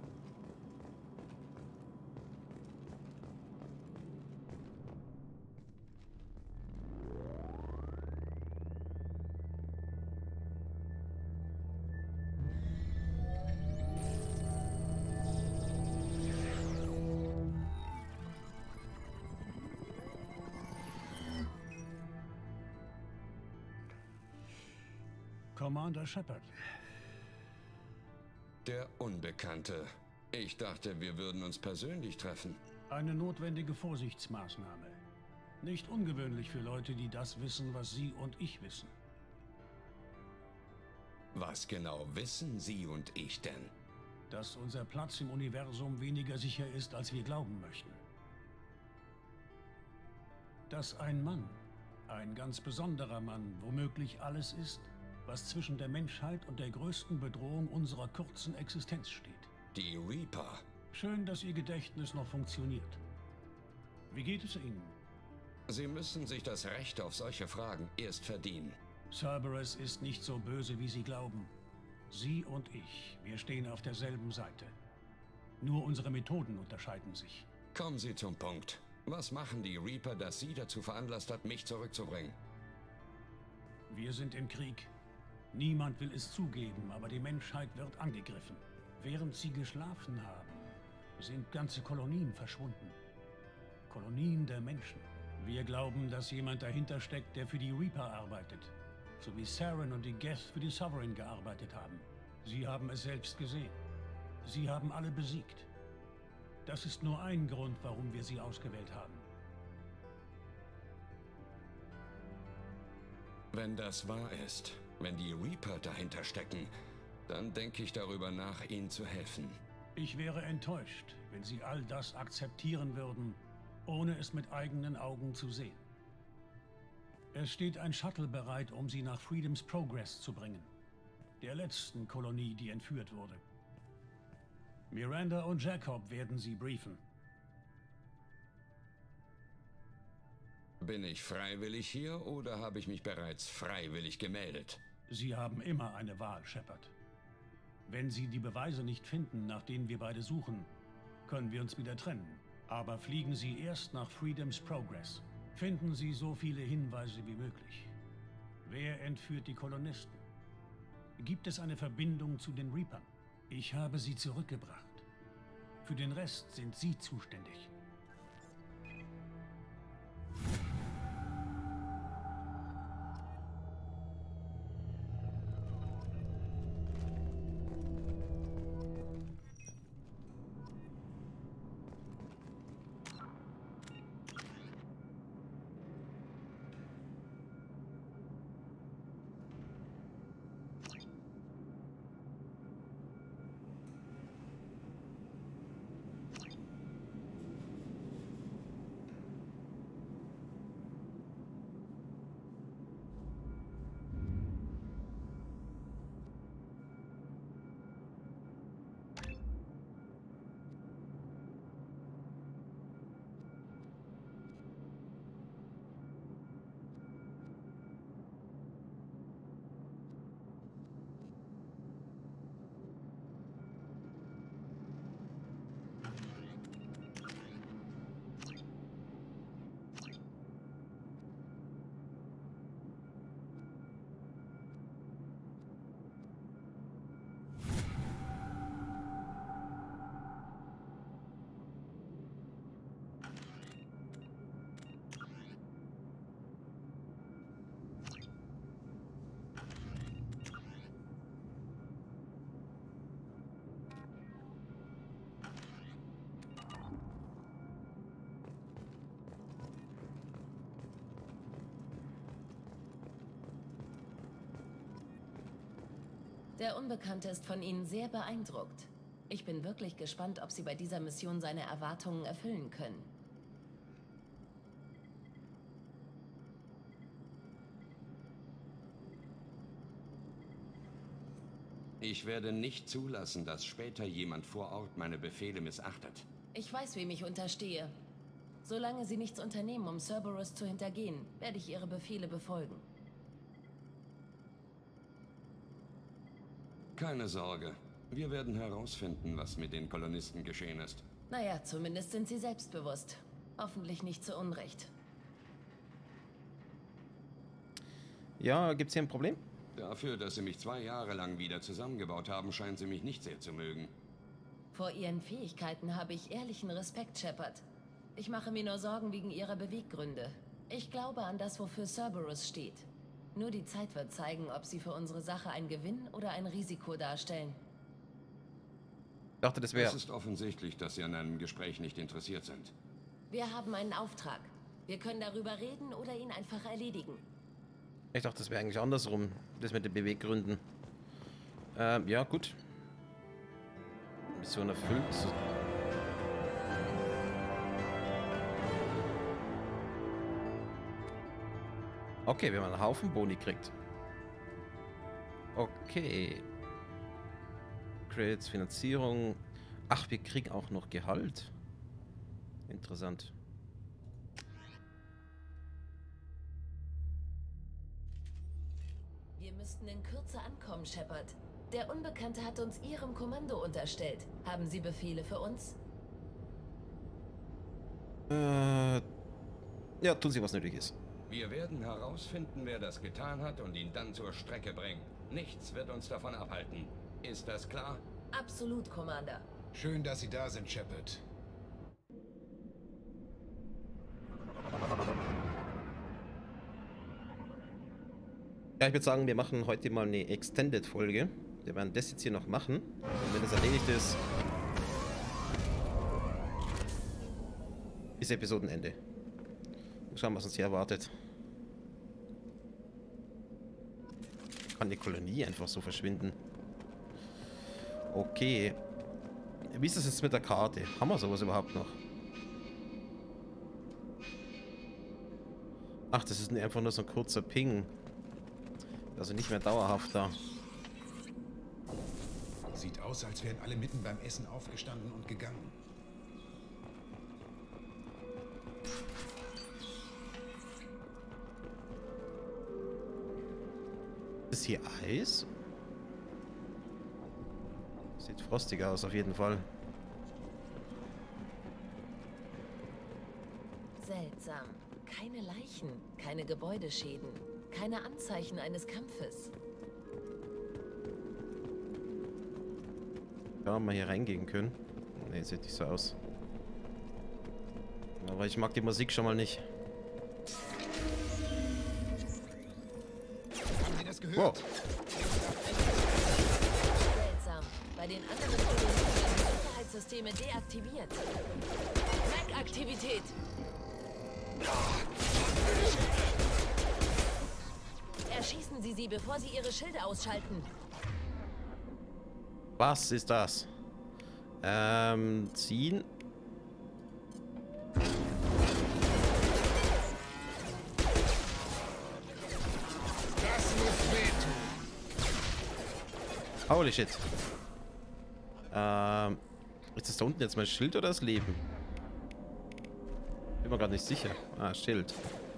Commander Shepard. Der Unbekannte. Ich dachte, wir würden uns persönlich treffen. Eine notwendige Vorsichtsmaßnahme. Nicht ungewöhnlich für Leute, die das wissen, was Sie und ich wissen. Was genau wissen Sie und ich denn? Dass unser Platz im Universum weniger sicher ist, als wir glauben möchten. Dass ein Mann, ein ganz besonderer Mann, womöglich alles ist, was zwischen der Menschheit und der größten Bedrohung unserer kurzen Existenz steht. Die Reaper. Schön, dass Ihr Gedächtnis noch funktioniert. Wie geht es Ihnen? Sie müssen sich das Recht auf solche Fragen erst verdienen. Cerberus ist nicht so böse, wie Sie glauben. Sie und ich, wir stehen auf derselben Seite. Nur unsere Methoden unterscheiden sich. Kommen Sie zum Punkt. Was machen die Reaper, das Sie dazu veranlasst hat, mich zurückzubringen? Wir sind im Krieg. Niemand will es zugeben, aber die Menschheit wird angegriffen. Während Sie geschlafen haben, sind ganze Kolonien verschwunden. Kolonien der Menschen. Wir glauben, dass jemand dahinter steckt, der für die Reaper arbeitet. So wie Saren und die Geth für die Sovereign gearbeitet haben. Sie haben es selbst gesehen. Sie haben alle besiegt. Das ist nur ein Grund, warum wir sie ausgewählt haben. Wenn das wahr ist, wenn die Reaper dahinter stecken, dann denke ich darüber nach, ihnen zu helfen. Ich wäre enttäuscht, wenn Sie all das akzeptieren würden, ohne es mit eigenen Augen zu sehen. Es steht ein Shuttle bereit, um Sie nach Freedom's Progress zu bringen. Der letzten Kolonie, die entführt wurde. Miranda und Jacob werden Sie briefen. Bin ich freiwillig hier oder habe ich mich bereits freiwillig gemeldet? Sie haben immer eine Wahl, Shepard. Wenn Sie die Beweise nicht finden, nach denen wir beide suchen, können wir uns wieder trennen. Aber fliegen Sie erst nach Freedom's Progress. Finden Sie so viele Hinweise wie möglich. Wer entführt die Kolonisten? Gibt es eine Verbindung zu den Reapern? Ich habe sie zurückgebracht. Für den Rest sind Sie zuständig. Der Unbekannte ist von Ihnen sehr beeindruckt. Ich bin wirklich gespannt, ob Sie bei dieser Mission seine Erwartungen erfüllen können. Ich werde nicht zulassen, dass später jemand vor Ort meine Befehle missachtet. Ich weiß, wem ich unterstehe. Solange Sie nichts unternehmen, um Cerberus zu hintergehen, werde ich Ihre Befehle befolgen. Keine Sorge. Wir werden herausfinden, was mit den Kolonisten geschehen ist. Naja, zumindest sind Sie selbstbewusst. Hoffentlich nicht zu Unrecht. Ja, gibt's hier ein Problem? Dafür, dass Sie mich 2 Jahre lang wieder zusammengebaut haben, scheinen Sie mich nicht sehr zu mögen. Vor Ihren Fähigkeiten habe ich ehrlichen Respekt, Shepard. Ich mache mir nur Sorgen wegen Ihrer Beweggründe. Ich glaube an das, wofür Cerberus steht. Nur die Zeit wird zeigen, ob Sie für unsere Sache einen Gewinn oder ein Risiko darstellen. Ich dachte, das wäre... Es ist offensichtlich, dass Sie an einem Gespräch nicht interessiert sind. Wir haben einen Auftrag. Wir können darüber reden oder ihn einfach erledigen. Ich dachte, das wäre eigentlich andersrum, das mit den Beweggründen. Ja, gut. Mission erfüllt. Okay, wir haben einen Haufen Boni gekriegt. Okay. Credits, Finanzierung. Ach, wir kriegen auch noch Gehalt. Interessant. Wir müssten in Kürze ankommen, Shepard. Der Unbekannte hat uns Ihrem Kommando unterstellt. Haben Sie Befehle für uns? Ja, tun Sie, was nötig ist. Wir werden herausfinden, wer das getan hat und ihn dann zur Strecke bringen. Nichts wird uns davon abhalten. Ist das klar? Absolut, Commander. Schön, dass Sie da sind, Shepard. Ja, ich würde sagen, wir machen heute mal eine Extended-Folge. Wir werden das jetzt hier noch machen. Und wenn das erledigt ist, ist Episodenende. Schauen, was uns hier erwartet. Kann die Kolonie einfach so verschwinden? Okay. Wie ist das jetzt mit der Karte? Haben wir sowas überhaupt noch? Ach, das ist einfach nur so ein kurzer Ping. Also nicht mehr dauerhaft da. Sieht aus, als wären alle mitten beim Essen aufgestanden und gegangen. Ist hier Eis? Sieht frostig aus, auf jeden Fall. Seltsam. Keine Leichen, keine Gebäudeschäden, keine Anzeichen eines Kampfes. Ja, mal hier reingehen können. Ne, sieht nicht so aus. Aber ich mag die Musik schon mal nicht. Haben Sie das gehört? Wow. Seltsam. Bei den anderen Kolonien werden die Sicherheitssysteme deaktiviert. Mac-Aktivität. Erschießen Sie sie, bevor sie ihre Schilde ausschalten. Was ist das? Ziehen. Das muss wehtun. Holy shit. Ist das da unten jetzt mein Schild oder das Leben? Bin mir gerade nicht sicher. Ah, Schild.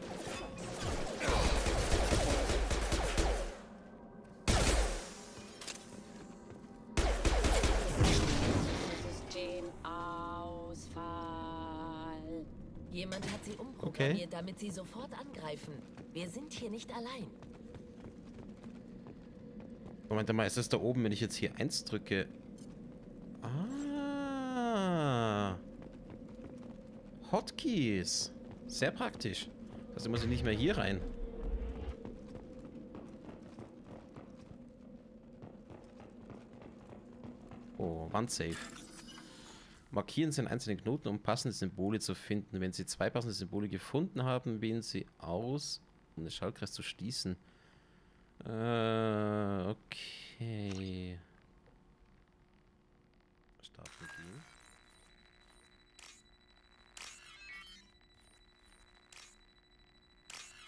Systemausfall. Jemand hat sie umprogrammiert, damit sie sofort angreifen. Wir sind hier nicht allein. Moment mal, ist das da oben, wenn ich jetzt hier 1 drücke? Ah. Hotkeys. Sehr praktisch. Also muss ich nicht mehr hier rein. Oh, Wandsafe. Markieren Sie einen einzelnen Knoten, um passende Symbole zu finden. Wenn Sie 2 passende Symbole gefunden haben, wählen Sie aus, um den Schaltkreis zu schließen. Okay. Starten gehen.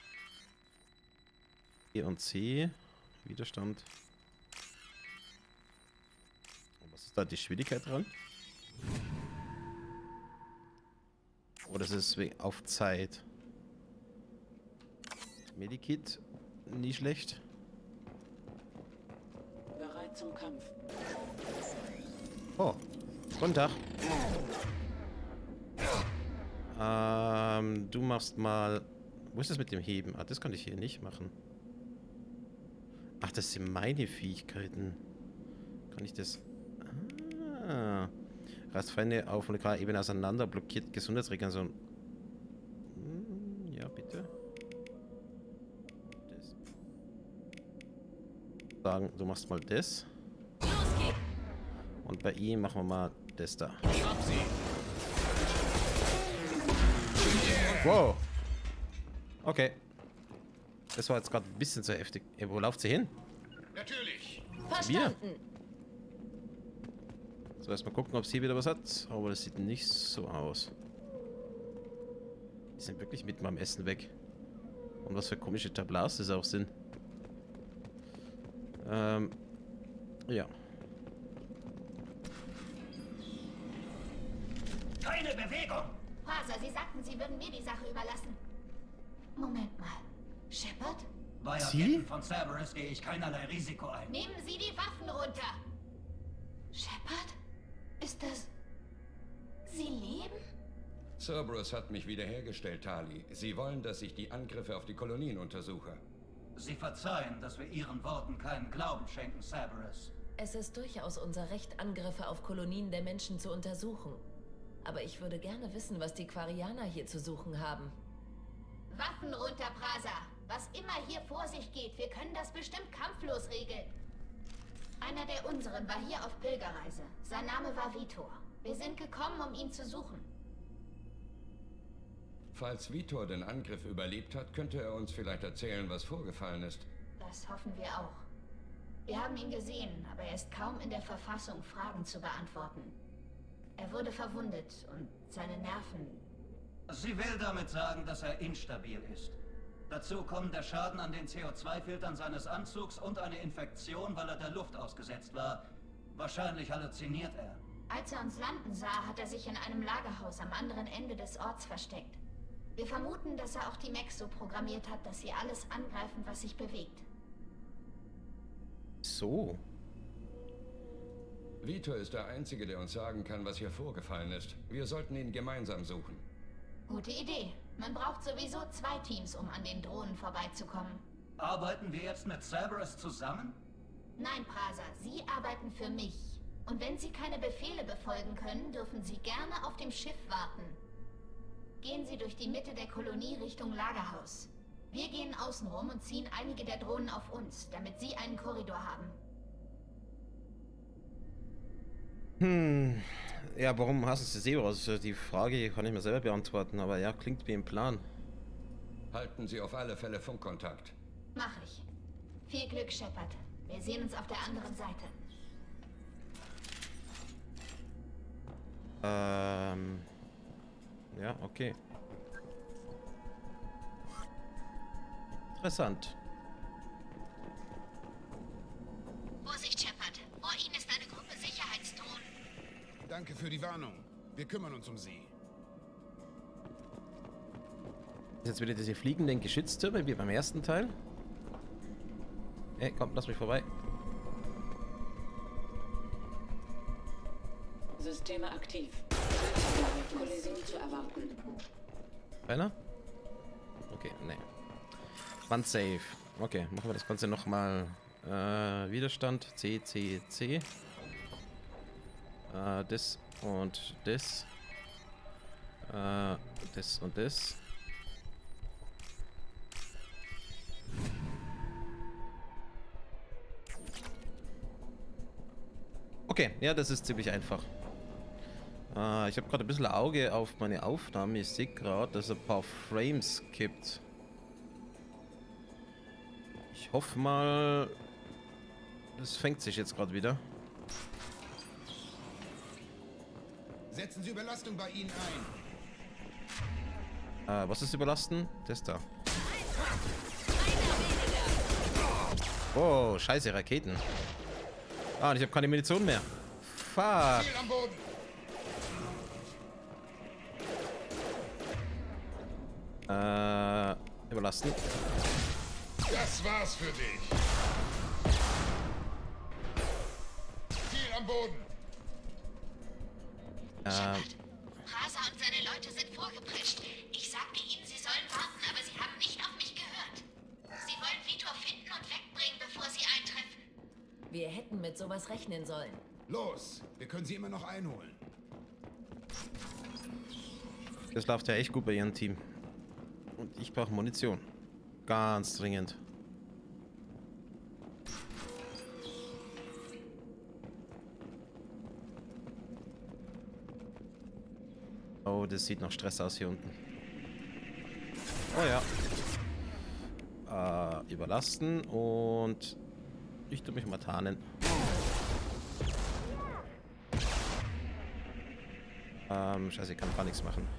E und C. Widerstand. Was ist da die Schwierigkeit dran? Oder ist es auf Zeit? Medikit, nie schlecht. Bereit zum Kampf. Oh, guten Tag. Du machst mal... Wo ist das mit dem Heben? Ah, das kann ich hier nicht machen. Ach, das sind meine Fähigkeiten. Kann ich das... Ah. Reißt Feinde auf molekularer Ebene auseinander, blockiert Gesundheitsregeneration. Ja, bitte. Das. Sagen, du machst mal das. Und bei ihm machen wir mal das da. Wow. Okay. Das war jetzt gerade ein bisschen zu heftig. Wo lauft sie hin? Natürlich. Verstanden. So, erstmal gucken, ob sie wieder was hat. Aber das sieht nicht so aus. Die sind wirklich mitten beim Essen weg. Und was für komische Tablas das auch sind. Ja. Keine Bewegung! Praser, Sie sagten, Sie würden mir die Sache überlassen. Moment mal. Shepard? Bei Agenten von Cerberus gehe ich keinerlei Risiko ein. Nehmen Sie die Waffen runter! Shepard? Ist das... Sie leben? Cerberus hat mich wiederhergestellt, Tali. Sie wollen, dass ich die Angriffe auf die Kolonien untersuche. Sie verzeihen, dass wir Ihren Worten keinen Glauben schenken, Cerberus. Es ist durchaus unser Recht, Angriffe auf Kolonien der Menschen zu untersuchen. Aber ich würde gerne wissen, was die Quarianer hier zu suchen haben. Waffen runter, Praser! Was immer hier vor sich geht, wir können das bestimmt kampflos regeln. Einer der unseren war hier auf Pilgerreise. Sein Name war Vitor. Wir sind gekommen, um ihn zu suchen. Falls Vitor den Angriff überlebt hat, könnte er uns vielleicht erzählen, was vorgefallen ist. Das hoffen wir auch. Wir haben ihn gesehen, aber er ist kaum in der Verfassung, Fragen zu beantworten. Er wurde verwundet und seine Nerven... Sie will damit sagen, dass er instabil ist. Dazu kommen der Schaden an den CO2-Filtern seines Anzugs und eine Infektion, weil er der Luft ausgesetzt war. Wahrscheinlich halluziniert er. Als er uns landen sah, hat er sich in einem Lagerhaus am anderen Ende des Orts versteckt. Wir vermuten, dass er auch die Mechs so programmiert hat, dass sie alles angreifen, was sich bewegt. So. Vitor ist der Einzige, der uns sagen kann, was hier vorgefallen ist. Wir sollten ihn gemeinsam suchen. Gute Idee. Man braucht sowieso 2 Teams, um an den Drohnen vorbeizukommen. Arbeiten wir jetzt mit Cerberus zusammen? Nein, Praser, Sie arbeiten für mich. Und wenn Sie keine Befehle befolgen können, dürfen Sie gerne auf dem Schiff warten. Gehen Sie durch die Mitte der Kolonie Richtung Lagerhaus. Wir gehen außen rum und ziehen einige der Drohnen auf uns, damit Sie einen Korridor haben. Ja, warum hassen Sie Cerberus? Die Frage kann ich mir selber beantworten, aber ja, klingt wie ein Plan. Halten Sie auf alle Fälle Funkkontakt. Mach ich. Viel Glück, Shepard. Wir sehen uns auf der anderen Seite. Ja, okay. Interessant. Vorsicht, Shepard. Vor Ihnen ist eine Gruppe Sicherheitsdrohnen. Danke für die Warnung. Wir kümmern uns um sie. Jetzt wieder diese fliegenden Geschütztürme wie beim ersten Teil. Ey, komm, lass mich vorbei. Systeme aktiv. Kollision zu erwarten. Keiner? Okay, ne. One safe. Okay, machen wir das Ganze nochmal. Widerstand. C, C, C. Das und das. Das und das. Okay, ja, das ist ziemlich einfach. Ich habe gerade ein bisschen Auge auf meine Aufnahme. Ich sehe gerade, dass es ein paar Frames gibt. Ich hoffe mal, das fängt sich jetzt gerade wieder. Setzen Sie Überlastung bei Ihnen ein. Was ist Überlasten? Das da. Oh, scheiße, Raketen. Ah, und ich habe keine Munition mehr. fuck. Ziel am Boden. Überlasten. Das war's für dich. Ziel am Boden. Praza und seine Leute sind vorgeprescht. Ich sagte ihnen, sie sollen warten, aber sie haben nicht auf mich gehört. Sie wollen Vitor finden und wegbringen, bevor sie eintreffen. Wir hätten mit sowas rechnen sollen. Los, wir können sie immer noch einholen. Das läuft ja echt gut bei ihrem Team. Und ich brauche Munition. Ganz dringend. Oh, das sieht nach Stress aus hier unten. Oh ja. Überlasten und ich tue mich mal tarnen. Scheiße, ich kann gar nichts machen.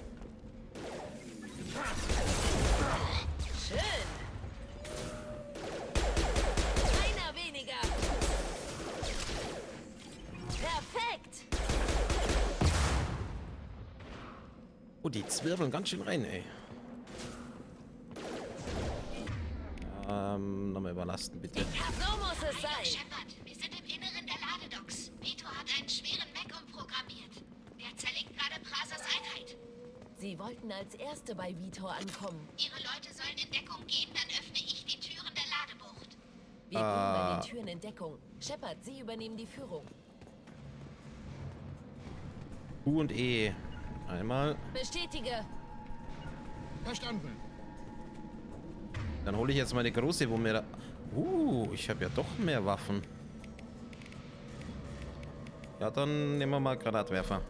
Schön. Einer weniger. Perfekt. Oh, die zwirbeln ganz schön rein, ey. Nochmal überlasten, bitte. So muss es sein. Shepard, wir sind im Inneren der Ladedocks. Vitor hat einen schweren Mech umprogrammiert. Der zerlegt gerade Prazas Einheit. Sie wollten als Erste bei Vitor ankommen. Ihre Leute sollen in Deckung gehen, dann öffne ich die Türen der Ladebucht. Wir gehen bei den Türen in Deckung. Shepard, Sie übernehmen die Führung. U und E. Einmal. Bestätige. Verstanden. Dann hole ich jetzt mal die große, wo mir da... ich habe ja doch mehr Waffen. Ja, dann nehmen wir mal Granatwerfer.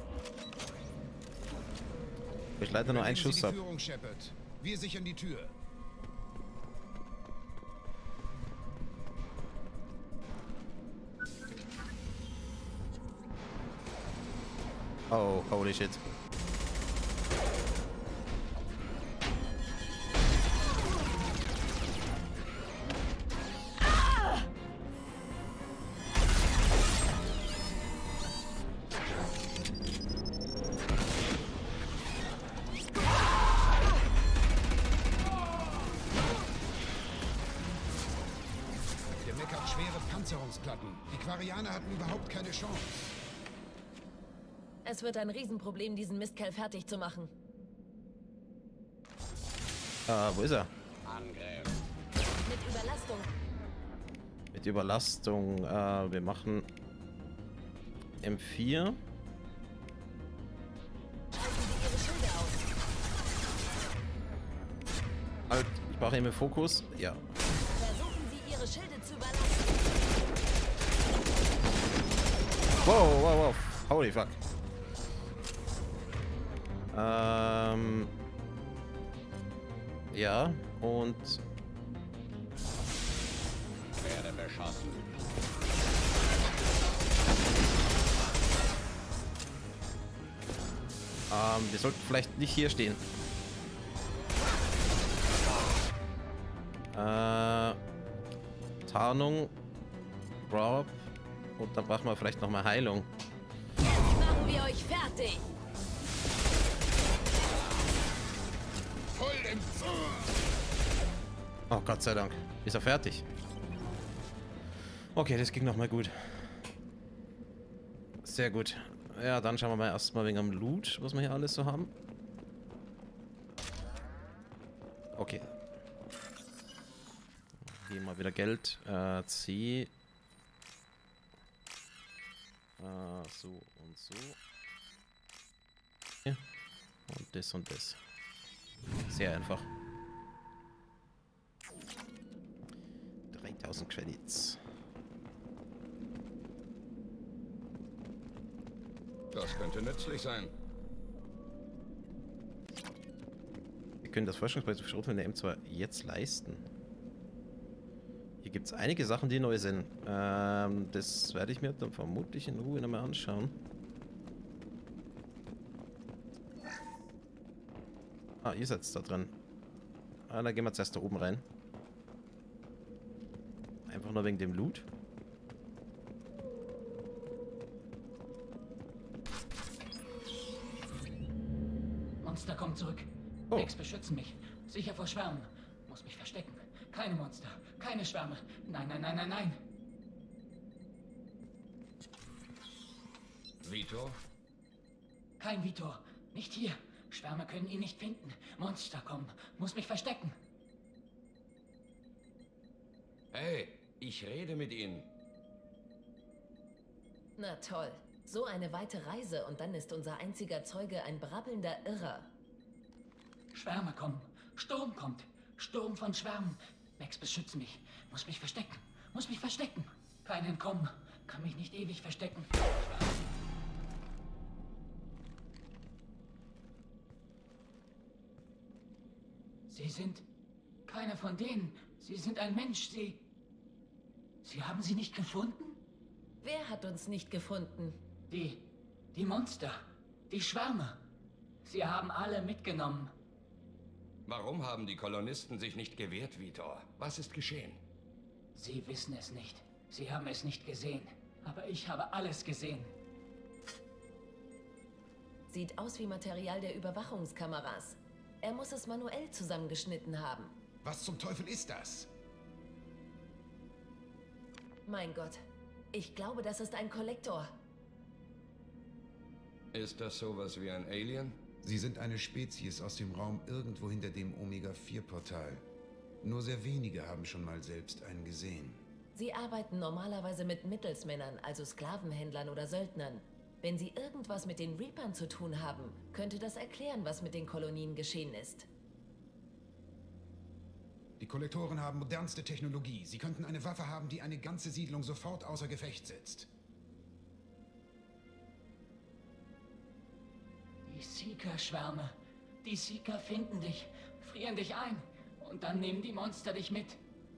Ich leider nur einen Schuss habe. Wir sichern die Tür. Oh, holy shit. Der Mech hat schwere Panzerungsplatten. Die Quarianer hatten überhaupt keine Chance. Es wird ein Riesenproblem, diesen Mistkerl fertig zu machen. Wo ist er? Angriff. Mit Überlastung. Mit Überlastung. Wir machen M4. Schalten Sie Ihre Schilde aus. Halt, ich brauche eben Fokus. Ja. Versuchen Sie Ihre Schilde zu überlasten. Wow, wow, wow. Holy fuck. Ja, und... Werde beschossen. Wir sollten vielleicht nicht hier stehen. Tarnung. Rob. Und dann brauchen wir vielleicht noch mal Heilung. Jetzt machen wir euch fertig. Oh, Gott sei Dank. Ist er fertig? Okay, das ging noch mal gut. Sehr gut. Ja, dann schauen wir mal erstmal wegen am Loot, was wir hier alles so haben. Okay. Hier mal wieder Geld. C. So und so. Ja. Und das und das. Sehr einfach. 3000 Credits. Das könnte nützlich sein. Wir können das Forschungsprojekt für Schrotflinte der M2 jetzt leisten. Hier gibt es einige Sachen, die neu sind. Das werde ich mir dann vermutlich in Ruhe nochmal anschauen. Ah, ihr seid da drin. Ah, dann gehen wir zuerst da oben rein. Einfach nur wegen dem Loot. Monster kommen zurück. Max beschützen mich. Sicher vor Schwärmen. Muss mich verstecken. Keine Monster. Keine Schwärme. Nein, nein, nein, nein, nein. Vitor? Kein Vitor. Nicht hier. Schwärme können ihn nicht finden. Monster kommen. Muss mich verstecken. Hey, ich rede mit Ihnen. Na toll. So eine weite Reise und dann ist unser einziger Zeuge ein brabbelnder Irrer. Schwärme kommen. Sturm kommt. Sturm von Schwärmen. Max beschützt mich. Muss mich verstecken. Muss mich verstecken. Kein Entkommen. Kann mich nicht ewig verstecken. Schwärme. Sie sind keiner von denen. Sie sind ein Mensch. Sie haben sie nicht gefunden? Wer hat uns nicht gefunden? Die Monster. Die Schwärme. Sie haben alle mitgenommen. Warum haben die Kolonisten sich nicht gewehrt, Vitor? Was ist geschehen? Sie wissen es nicht. Sie haben es nicht gesehen. Aber ich habe alles gesehen. Sieht aus wie Material der Überwachungskameras. Er muss es manuell zusammengeschnitten haben. Was zum Teufel ist das? Mein Gott. Ich glaube, das ist ein Kollektor. Ist das sowas wie ein Alien? Sie sind eine Spezies aus dem Raum irgendwo hinter dem Omega-4-Portal. Nur sehr wenige haben schon mal selbst einen gesehen. Sie arbeiten normalerweise mit Mittelsmännern, also Sklavenhändlern oder Söldnern. Wenn sie irgendwas mit den Reapern zu tun haben, könnte das erklären, was mit den Kolonien geschehen ist. Die Kollektoren haben modernste Technologie. Sie könnten eine Waffe haben, die eine ganze Siedlung sofort außer Gefecht setzt. Die Seeker-Schwärme. Die Seeker finden dich, frieren dich ein und dann nehmen die Monster dich mit.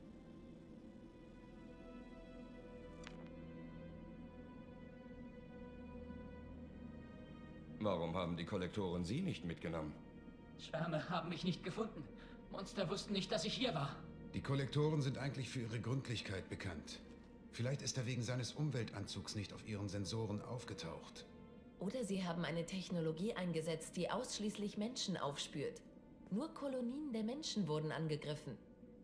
Warum haben die Kollektoren Sie nicht mitgenommen? Schwärme haben mich nicht gefunden. Monster wussten nicht, dass ich hier war. Die Kollektoren sind eigentlich für ihre Gründlichkeit bekannt. Vielleicht ist er wegen seines Umweltanzugs nicht auf ihren Sensoren aufgetaucht. Oder sie haben eine Technologie eingesetzt, die ausschließlich Menschen aufspürt. Nur Kolonien der Menschen wurden angegriffen.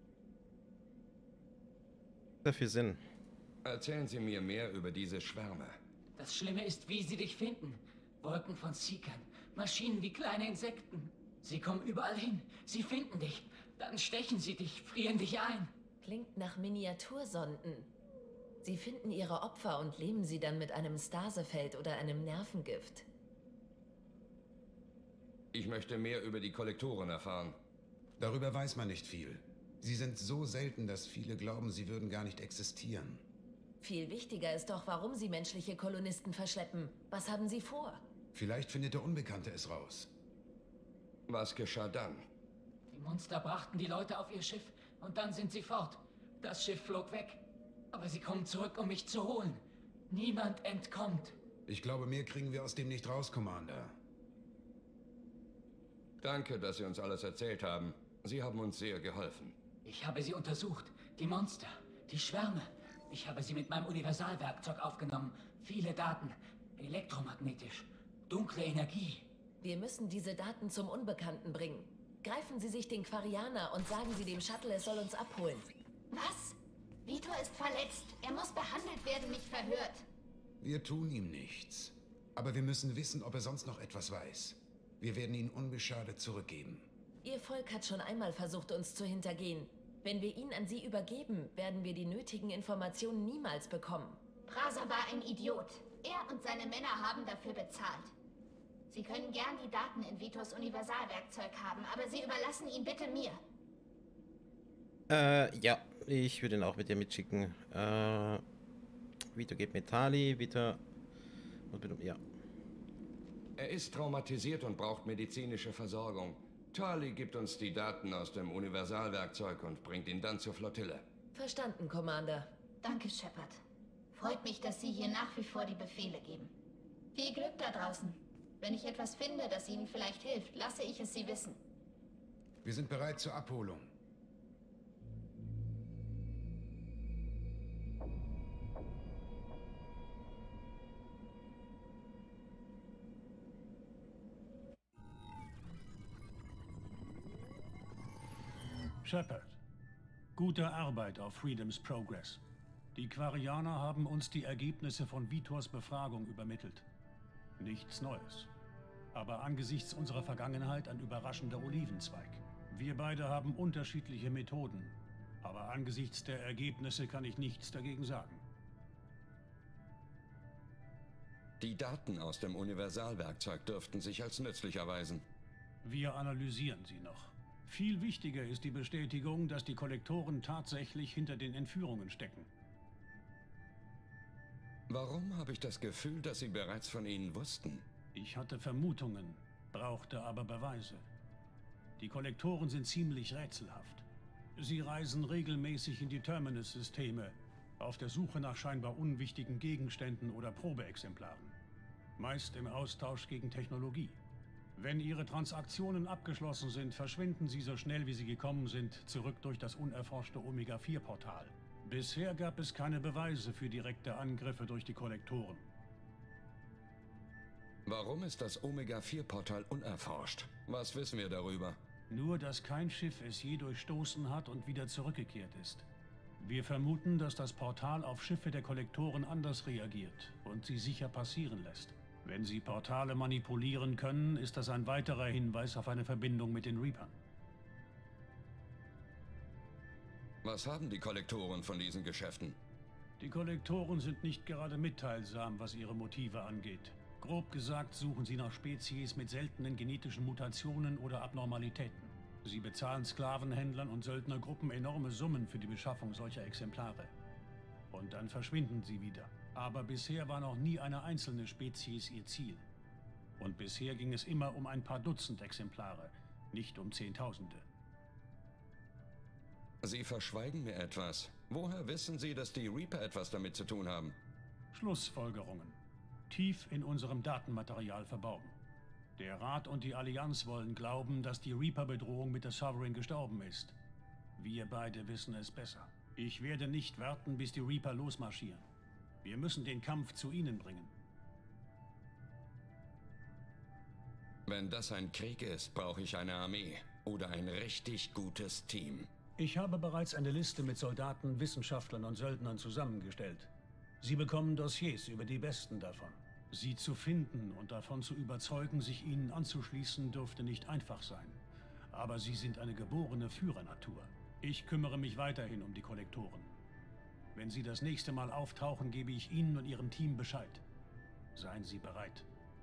Dafür Sinn. Erzählen Sie mir mehr über diese Schwärme. Das Schlimme ist, wie sie dich finden. Wolken von Seekern, Maschinen wie kleine Insekten. Sie kommen überall hin, sie finden dich. Dann stechen sie dich, frieren dich ein. Klingt nach Miniatursonden. Sie finden ihre Opfer und lähmen sie dann mit einem Stasefeld oder einem Nervengift. Ich möchte mehr über die Kollektoren erfahren. Darüber weiß man nicht viel. Sie sind so selten, dass viele glauben, sie würden gar nicht existieren. Viel wichtiger ist doch, warum sie menschliche Kolonisten verschleppen. Was haben sie vor? Vielleicht findet der Unbekannte es raus. Was geschah dann? Die Monster brachten die Leute auf ihr Schiff und dann sind sie fort. Das Schiff flog weg. Aber sie kommen zurück, um mich zu holen. Niemand entkommt. Ich glaube, mehr kriegen wir aus dem nicht raus, Commander. Danke, dass Sie uns alles erzählt haben. Sie haben uns sehr geholfen. Ich habe sie untersucht. Die Monster, die Schwärme. Ich habe sie mit meinem Universalwerkzeug aufgenommen. Viele Daten. Elektromagnetisch. Dunkle Energie. Wir müssen diese Daten zum Unbekannten bringen. Greifen Sie sich den Quarianer und sagen Sie dem Shuttle, es soll uns abholen. Was? Vitor ist verletzt. Er muss behandelt werden, nicht verhört. Wir tun ihm nichts. Aber wir müssen wissen, ob er sonst noch etwas weiß. Wir werden ihn unbeschadet zurückgeben. Ihr Volk hat schon einmal versucht, uns zu hintergehen. Wenn wir ihn an Sie übergeben, werden wir die nötigen Informationen niemals bekommen. Prasa war ein Idiot. Er und seine Männer haben dafür bezahlt. Sie können gern die Daten in Vitors Universalwerkzeug haben, aber Sie überlassen ihn bitte mir. Ja, ich würde ihn auch mit dir mitschicken. Vitor geht mit Tali, Vitor... Ja. Er ist traumatisiert und braucht medizinische Versorgung. Tali gibt uns die Daten aus dem Universalwerkzeug und bringt ihn dann zur Flottille. Verstanden, Commander. Danke, Shepard. Freut mich, dass Sie hier nach wie vor die Befehle geben. Viel Glück da draußen. Wenn ich etwas finde, das Ihnen vielleicht hilft, lasse ich es Sie wissen. Wir sind bereit zur Abholung. Shepard, gute Arbeit auf Freedom's Progress. Die Quarianer haben uns die Ergebnisse von Vitors Befragung übermittelt. Nichts Neues. Aber angesichts unserer Vergangenheit ein überraschender Olivenzweig. Wir beide haben unterschiedliche Methoden. Aber angesichts der Ergebnisse kann ich nichts dagegen sagen. Die Daten aus dem Universalwerkzeug dürften sich als nützlich erweisen. Wir analysieren sie noch. Viel wichtiger ist die Bestätigung, dass die Kollektoren tatsächlich hinter den Entführungen stecken. Warum habe ich das Gefühl, dass Sie bereits von ihnen wussten? Ich hatte Vermutungen, brauchte aber Beweise. Die Kollektoren sind ziemlich rätselhaft. Sie reisen regelmäßig in die Terminus-Systeme, auf der Suche nach scheinbar unwichtigen Gegenständen oder Probeexemplaren. Meist im Austausch gegen Technologie. Wenn ihre Transaktionen abgeschlossen sind, verschwinden sie so schnell wie sie gekommen sind, zurück durch das unerforschte Omega-4-Portal. Bisher gab es keine Beweise für direkte Angriffe durch die Kollektoren. Warum ist das Omega-4-Portal unerforscht? Was wissen wir darüber? Nur, dass kein Schiff es je durchstoßen hat und wieder zurückgekehrt ist. Wir vermuten, dass das Portal auf Schiffe der Kollektoren anders reagiert und sie sicher passieren lässt. Wenn sie Portale manipulieren können, ist das ein weiterer Hinweis auf eine Verbindung mit den Reapern. Was haben die Kollektoren von diesen Geschäften? Die Kollektoren sind nicht gerade mitteilsam, was ihre Motive angeht. Grob gesagt suchen sie nach Spezies mit seltenen genetischen Mutationen oder Abnormalitäten. Sie bezahlen Sklavenhändlern und Söldnergruppen enorme Summen für die Beschaffung solcher Exemplare. Und dann verschwinden sie wieder. Aber bisher war noch nie eine einzelne Spezies ihr Ziel. Und bisher ging es immer um ein paar Dutzend Exemplare, nicht um Zehntausende. Sie verschweigen mir etwas. Woher wissen Sie, dass die Reaper etwas damit zu tun haben? Schlussfolgerungen. Tief in unserem Datenmaterial verborgen. Der Rat und die Allianz wollen glauben, dass die Reaper-Bedrohung mit der Sovereign gestorben ist. Wir beide wissen es besser. Ich werde nicht warten, bis die Reaper losmarschieren. Wir müssen den Kampf zu ihnen bringen. Wenn das ein Krieg ist, brauche ich eine Armee oder ein richtig gutes Team. Ich habe bereits eine Liste mit Soldaten, Wissenschaftlern und Söldnern zusammengestellt. Sie bekommen Dossiers über die Besten davon. Sie zu finden und davon zu überzeugen, sich ihnen anzuschließen, dürfte nicht einfach sein. Aber sie sind eine geborene Führernatur. Ich kümmere mich weiterhin um die Kollektoren. Wenn sie das nächste Mal auftauchen, gebe ich Ihnen und Ihrem Team Bescheid. Seien Sie bereit.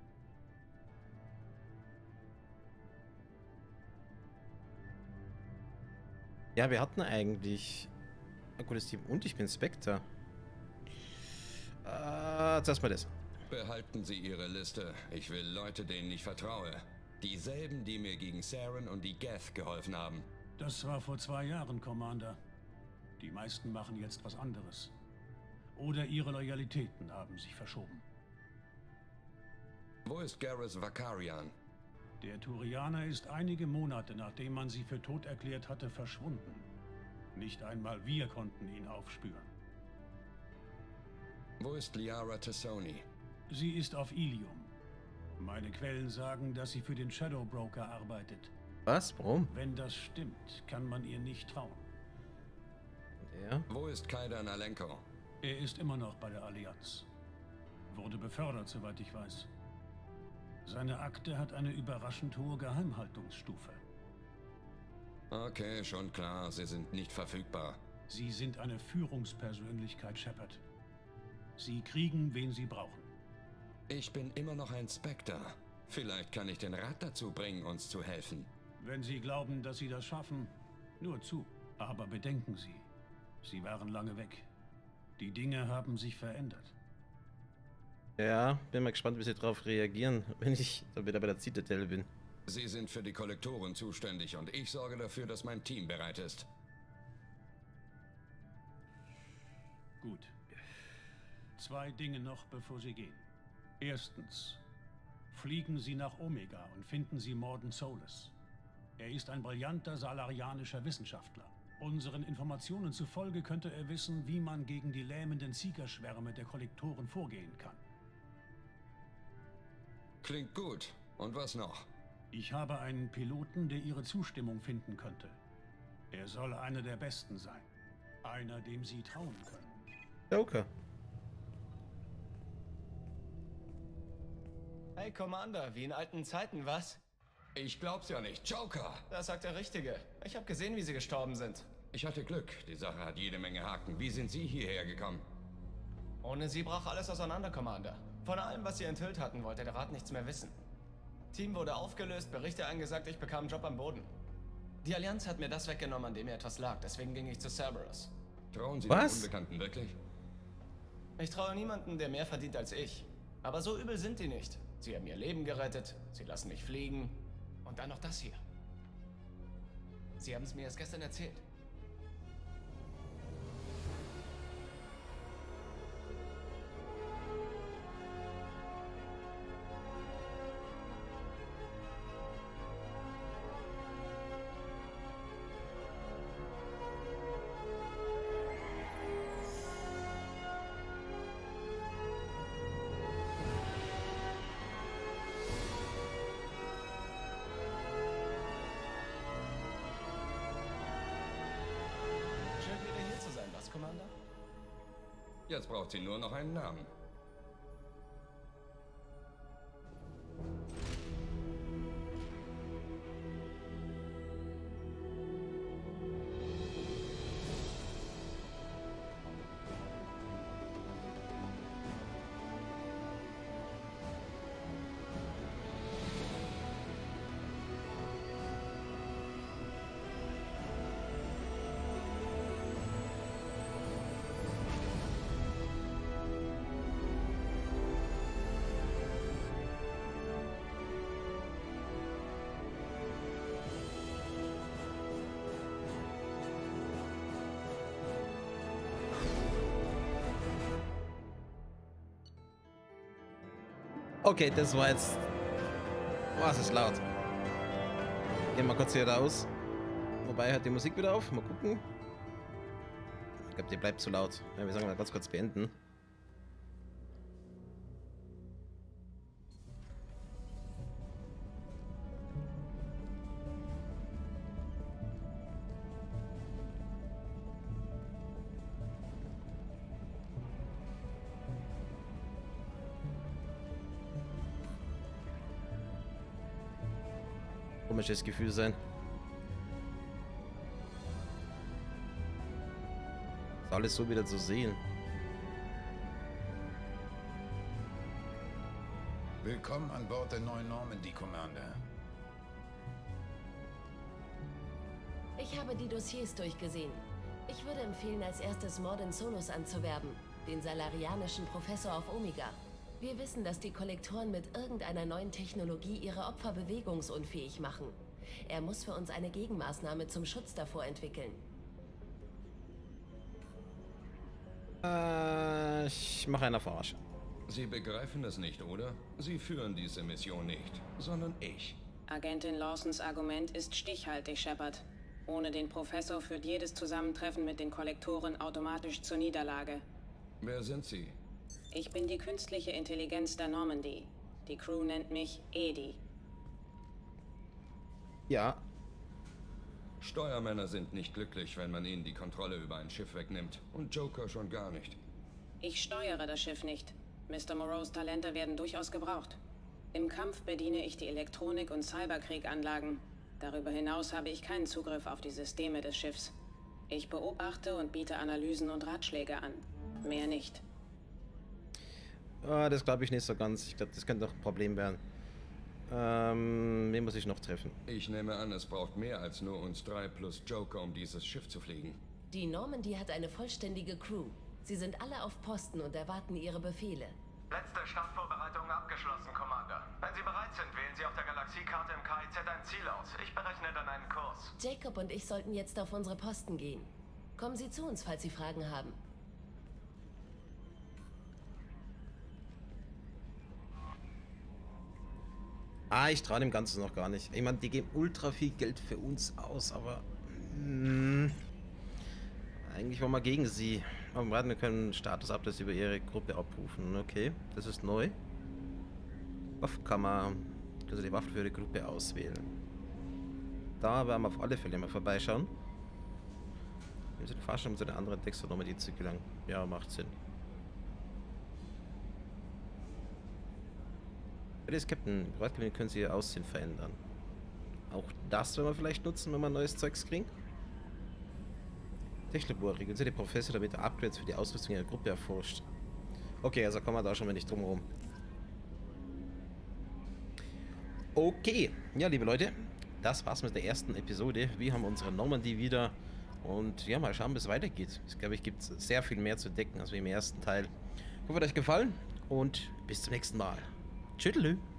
Ja, wir hatten eigentlich ein gutes Team und ich bin Spectre. Zuerst mal das. Behalten Sie Ihre Liste. Ich will Leute, denen ich vertraue. Dieselben, die mir gegen Saren und die Geth geholfen haben. Das war vor 2 Jahren, Commander. Die meisten machen jetzt was anderes. Oder ihre Loyalitäten haben sich verschoben. Wo ist Garrus Vakarian? Der Turianer ist einige Monate, nachdem man sie für tot erklärt hatte, verschwunden. Nicht einmal wir konnten ihn aufspüren. Wo ist Liara Tassoni? Sie ist auf Ilium. Meine Quellen sagen, dass sie für den Shadow Broker arbeitet. Was? Warum? Wenn das stimmt, kann man ihr nicht trauen. Ja. Wo ist Kaidan Alenko? Er ist immer noch bei der Allianz. Wurde befördert, soweit ich weiß. Seine Akte hat eine überraschend hohe Geheimhaltungsstufe. Okay, schon klar. Sie sind nicht verfügbar. Sie sind eine Führungspersönlichkeit, Shepard. Sie kriegen, wen Sie brauchen. Ich bin immer noch ein Spectre. Vielleicht kann ich den Rat dazu bringen, uns zu helfen. Wenn Sie glauben, dass Sie das schaffen, nur zu. Aber bedenken Sie, Sie waren lange weg. Die Dinge haben sich verändert. Ja, bin mal gespannt, wie sie darauf reagieren, wenn ich dann wieder bei der Citadel bin. Sie sind für die Kollektoren zuständig und ich sorge dafür, dass mein Team bereit ist. Gut. 2 Dinge noch, bevor Sie gehen. Erstens, fliegen Sie nach Omega und finden Sie Mordin Solus. Er ist ein brillanter salarianischer Wissenschaftler. Unseren Informationen zufolge könnte er wissen, wie man gegen die lähmenden Siegerschwärme der Kollektoren vorgehen kann. Klingt gut. Und was noch? Ich habe einen Piloten, der Ihre Zustimmung finden könnte. Er soll einer der Besten sein. Einer, dem Sie trauen können. Joker. Hey, Commander, wie in alten Zeiten, was? Ich glaub's ja nicht. Joker! Das sagt der Richtige. Ich habe gesehen, wie Sie gestorben sind. Ich hatte Glück. Die Sache hat jede Menge Haken. Wie sind Sie hierher gekommen? Ohne Sie brach alles auseinander, Commander. Von allem, was Sie enthüllt hatten, wollte der Rat nichts mehr wissen. Team wurde aufgelöst, Berichte eingesagt, ich bekam einen Job am Boden. Die Allianz hat mir das weggenommen, an dem mir etwas lag. Deswegen ging ich zu Cerberus. Trauen Sie den Unbekannten wirklich? Ich traue niemanden, der mehr verdient als ich. Aber so übel sind die nicht. Sie haben ihr Leben gerettet, sie lassen mich fliegen. Und dann noch das hier. Sie haben es mir erst gestern erzählt. Commander? Jetzt braucht sie nur noch einen Namen. Okay, das war jetzt... Oh, es ist laut. Gehen wir kurz hier raus. Wobei, hört die Musik wieder auf. Mal gucken. Ich glaube, die bleibt zu laut. Ja, wir sagen mal ganz kurz beenden. Komisches Gefühl sein. Ist alles so wieder zu sehen. Willkommen an Bord der neuen Normandy, Commander. Ich habe die Dossiers durchgesehen. Ich würde empfehlen, als erstes Mordin Solus anzuwerben, den salarianischen Professor auf Omega. Wir wissen, dass die Kollektoren mit irgendeiner neuen Technologie ihre Opfer bewegungsunfähig machen. Er muss für uns eine Gegenmaßnahme zum Schutz davor entwickeln. Ich mache eine Verarsche. Sie begreifen es nicht, oder? Sie führen diese Mission nicht, sondern ich. Agentin Lawsons Argument ist stichhaltig, Shepard. Ohne den Professor führt jedes Zusammentreffen mit den Kollektoren automatisch zur Niederlage. Wer sind Sie? Ich bin die künstliche Intelligenz der Normandy. Die Crew nennt mich Edi. Ja. Steuermänner sind nicht glücklich, wenn man ihnen die Kontrolle über ein Schiff wegnimmt. Und Joker schon gar nicht. Ich steuere das Schiff nicht. Mr. Moreaus Talente werden durchaus gebraucht. Im Kampf bediene ich die Elektronik- und Cyberkrieganlagen. Darüber hinaus habe ich keinen Zugriff auf die Systeme des Schiffs. Ich beobachte und biete Analysen und Ratschläge an. Mehr nicht. Das glaube ich nicht so ganz. Ich glaube, das könnte doch ein Problem werden. Wen muss ich noch treffen? Ich nehme an, es braucht mehr als nur uns drei plus Joker, um dieses Schiff zu fliegen. Die Normandy hat eine vollständige Crew. Sie sind alle auf Posten und erwarten ihre Befehle. Letzte Startvorbereitung abgeschlossen, Commander. Wenn Sie bereit sind, wählen Sie auf der Galaxiekarte im KIZ ein Ziel aus. Ich berechne dann einen Kurs. Jacob und ich sollten jetzt auf unsere Posten gehen. Kommen Sie zu uns, falls Sie Fragen haben. Ich traue dem Ganzen noch gar nicht. Ich meine, die geben ultra viel Geld für uns aus, aber... eigentlich wollen wir gegen sie. Aber wir können Status-Updates über ihre Gruppe abrufen. Okay, das ist neu. Waffenkammer. Können Sie die Waffe für Ihre Gruppe auswählen. Da werden wir auf alle Fälle mal vorbeischauen. Wir sind fast schon um zu den anderen Dexter-Normandie zu gelangen. Ja, macht Sinn. Das Captain, Privatgewinnen können Sie Ihr Aussehen verändern. Auch das werden wir vielleicht nutzen, wenn wir neues Zeugs kriegen. Technolabor, regeln Sie den Professor, damit er Upgrades für die Ausrüstung Ihrer Gruppe erforscht. Okay, also kommen wir da schon mal nicht drum herum. Okay, ja, liebe Leute, das war's mit der ersten Episode. Wir haben unsere Normandie wieder und ja, mal schauen, wie es weitergeht. Ich glaube, es gibt sehr viel mehr zu entdecken als wie im ersten Teil. Ich hoffe, es hat euch gefallen und bis zum nächsten Mal. Tschüss.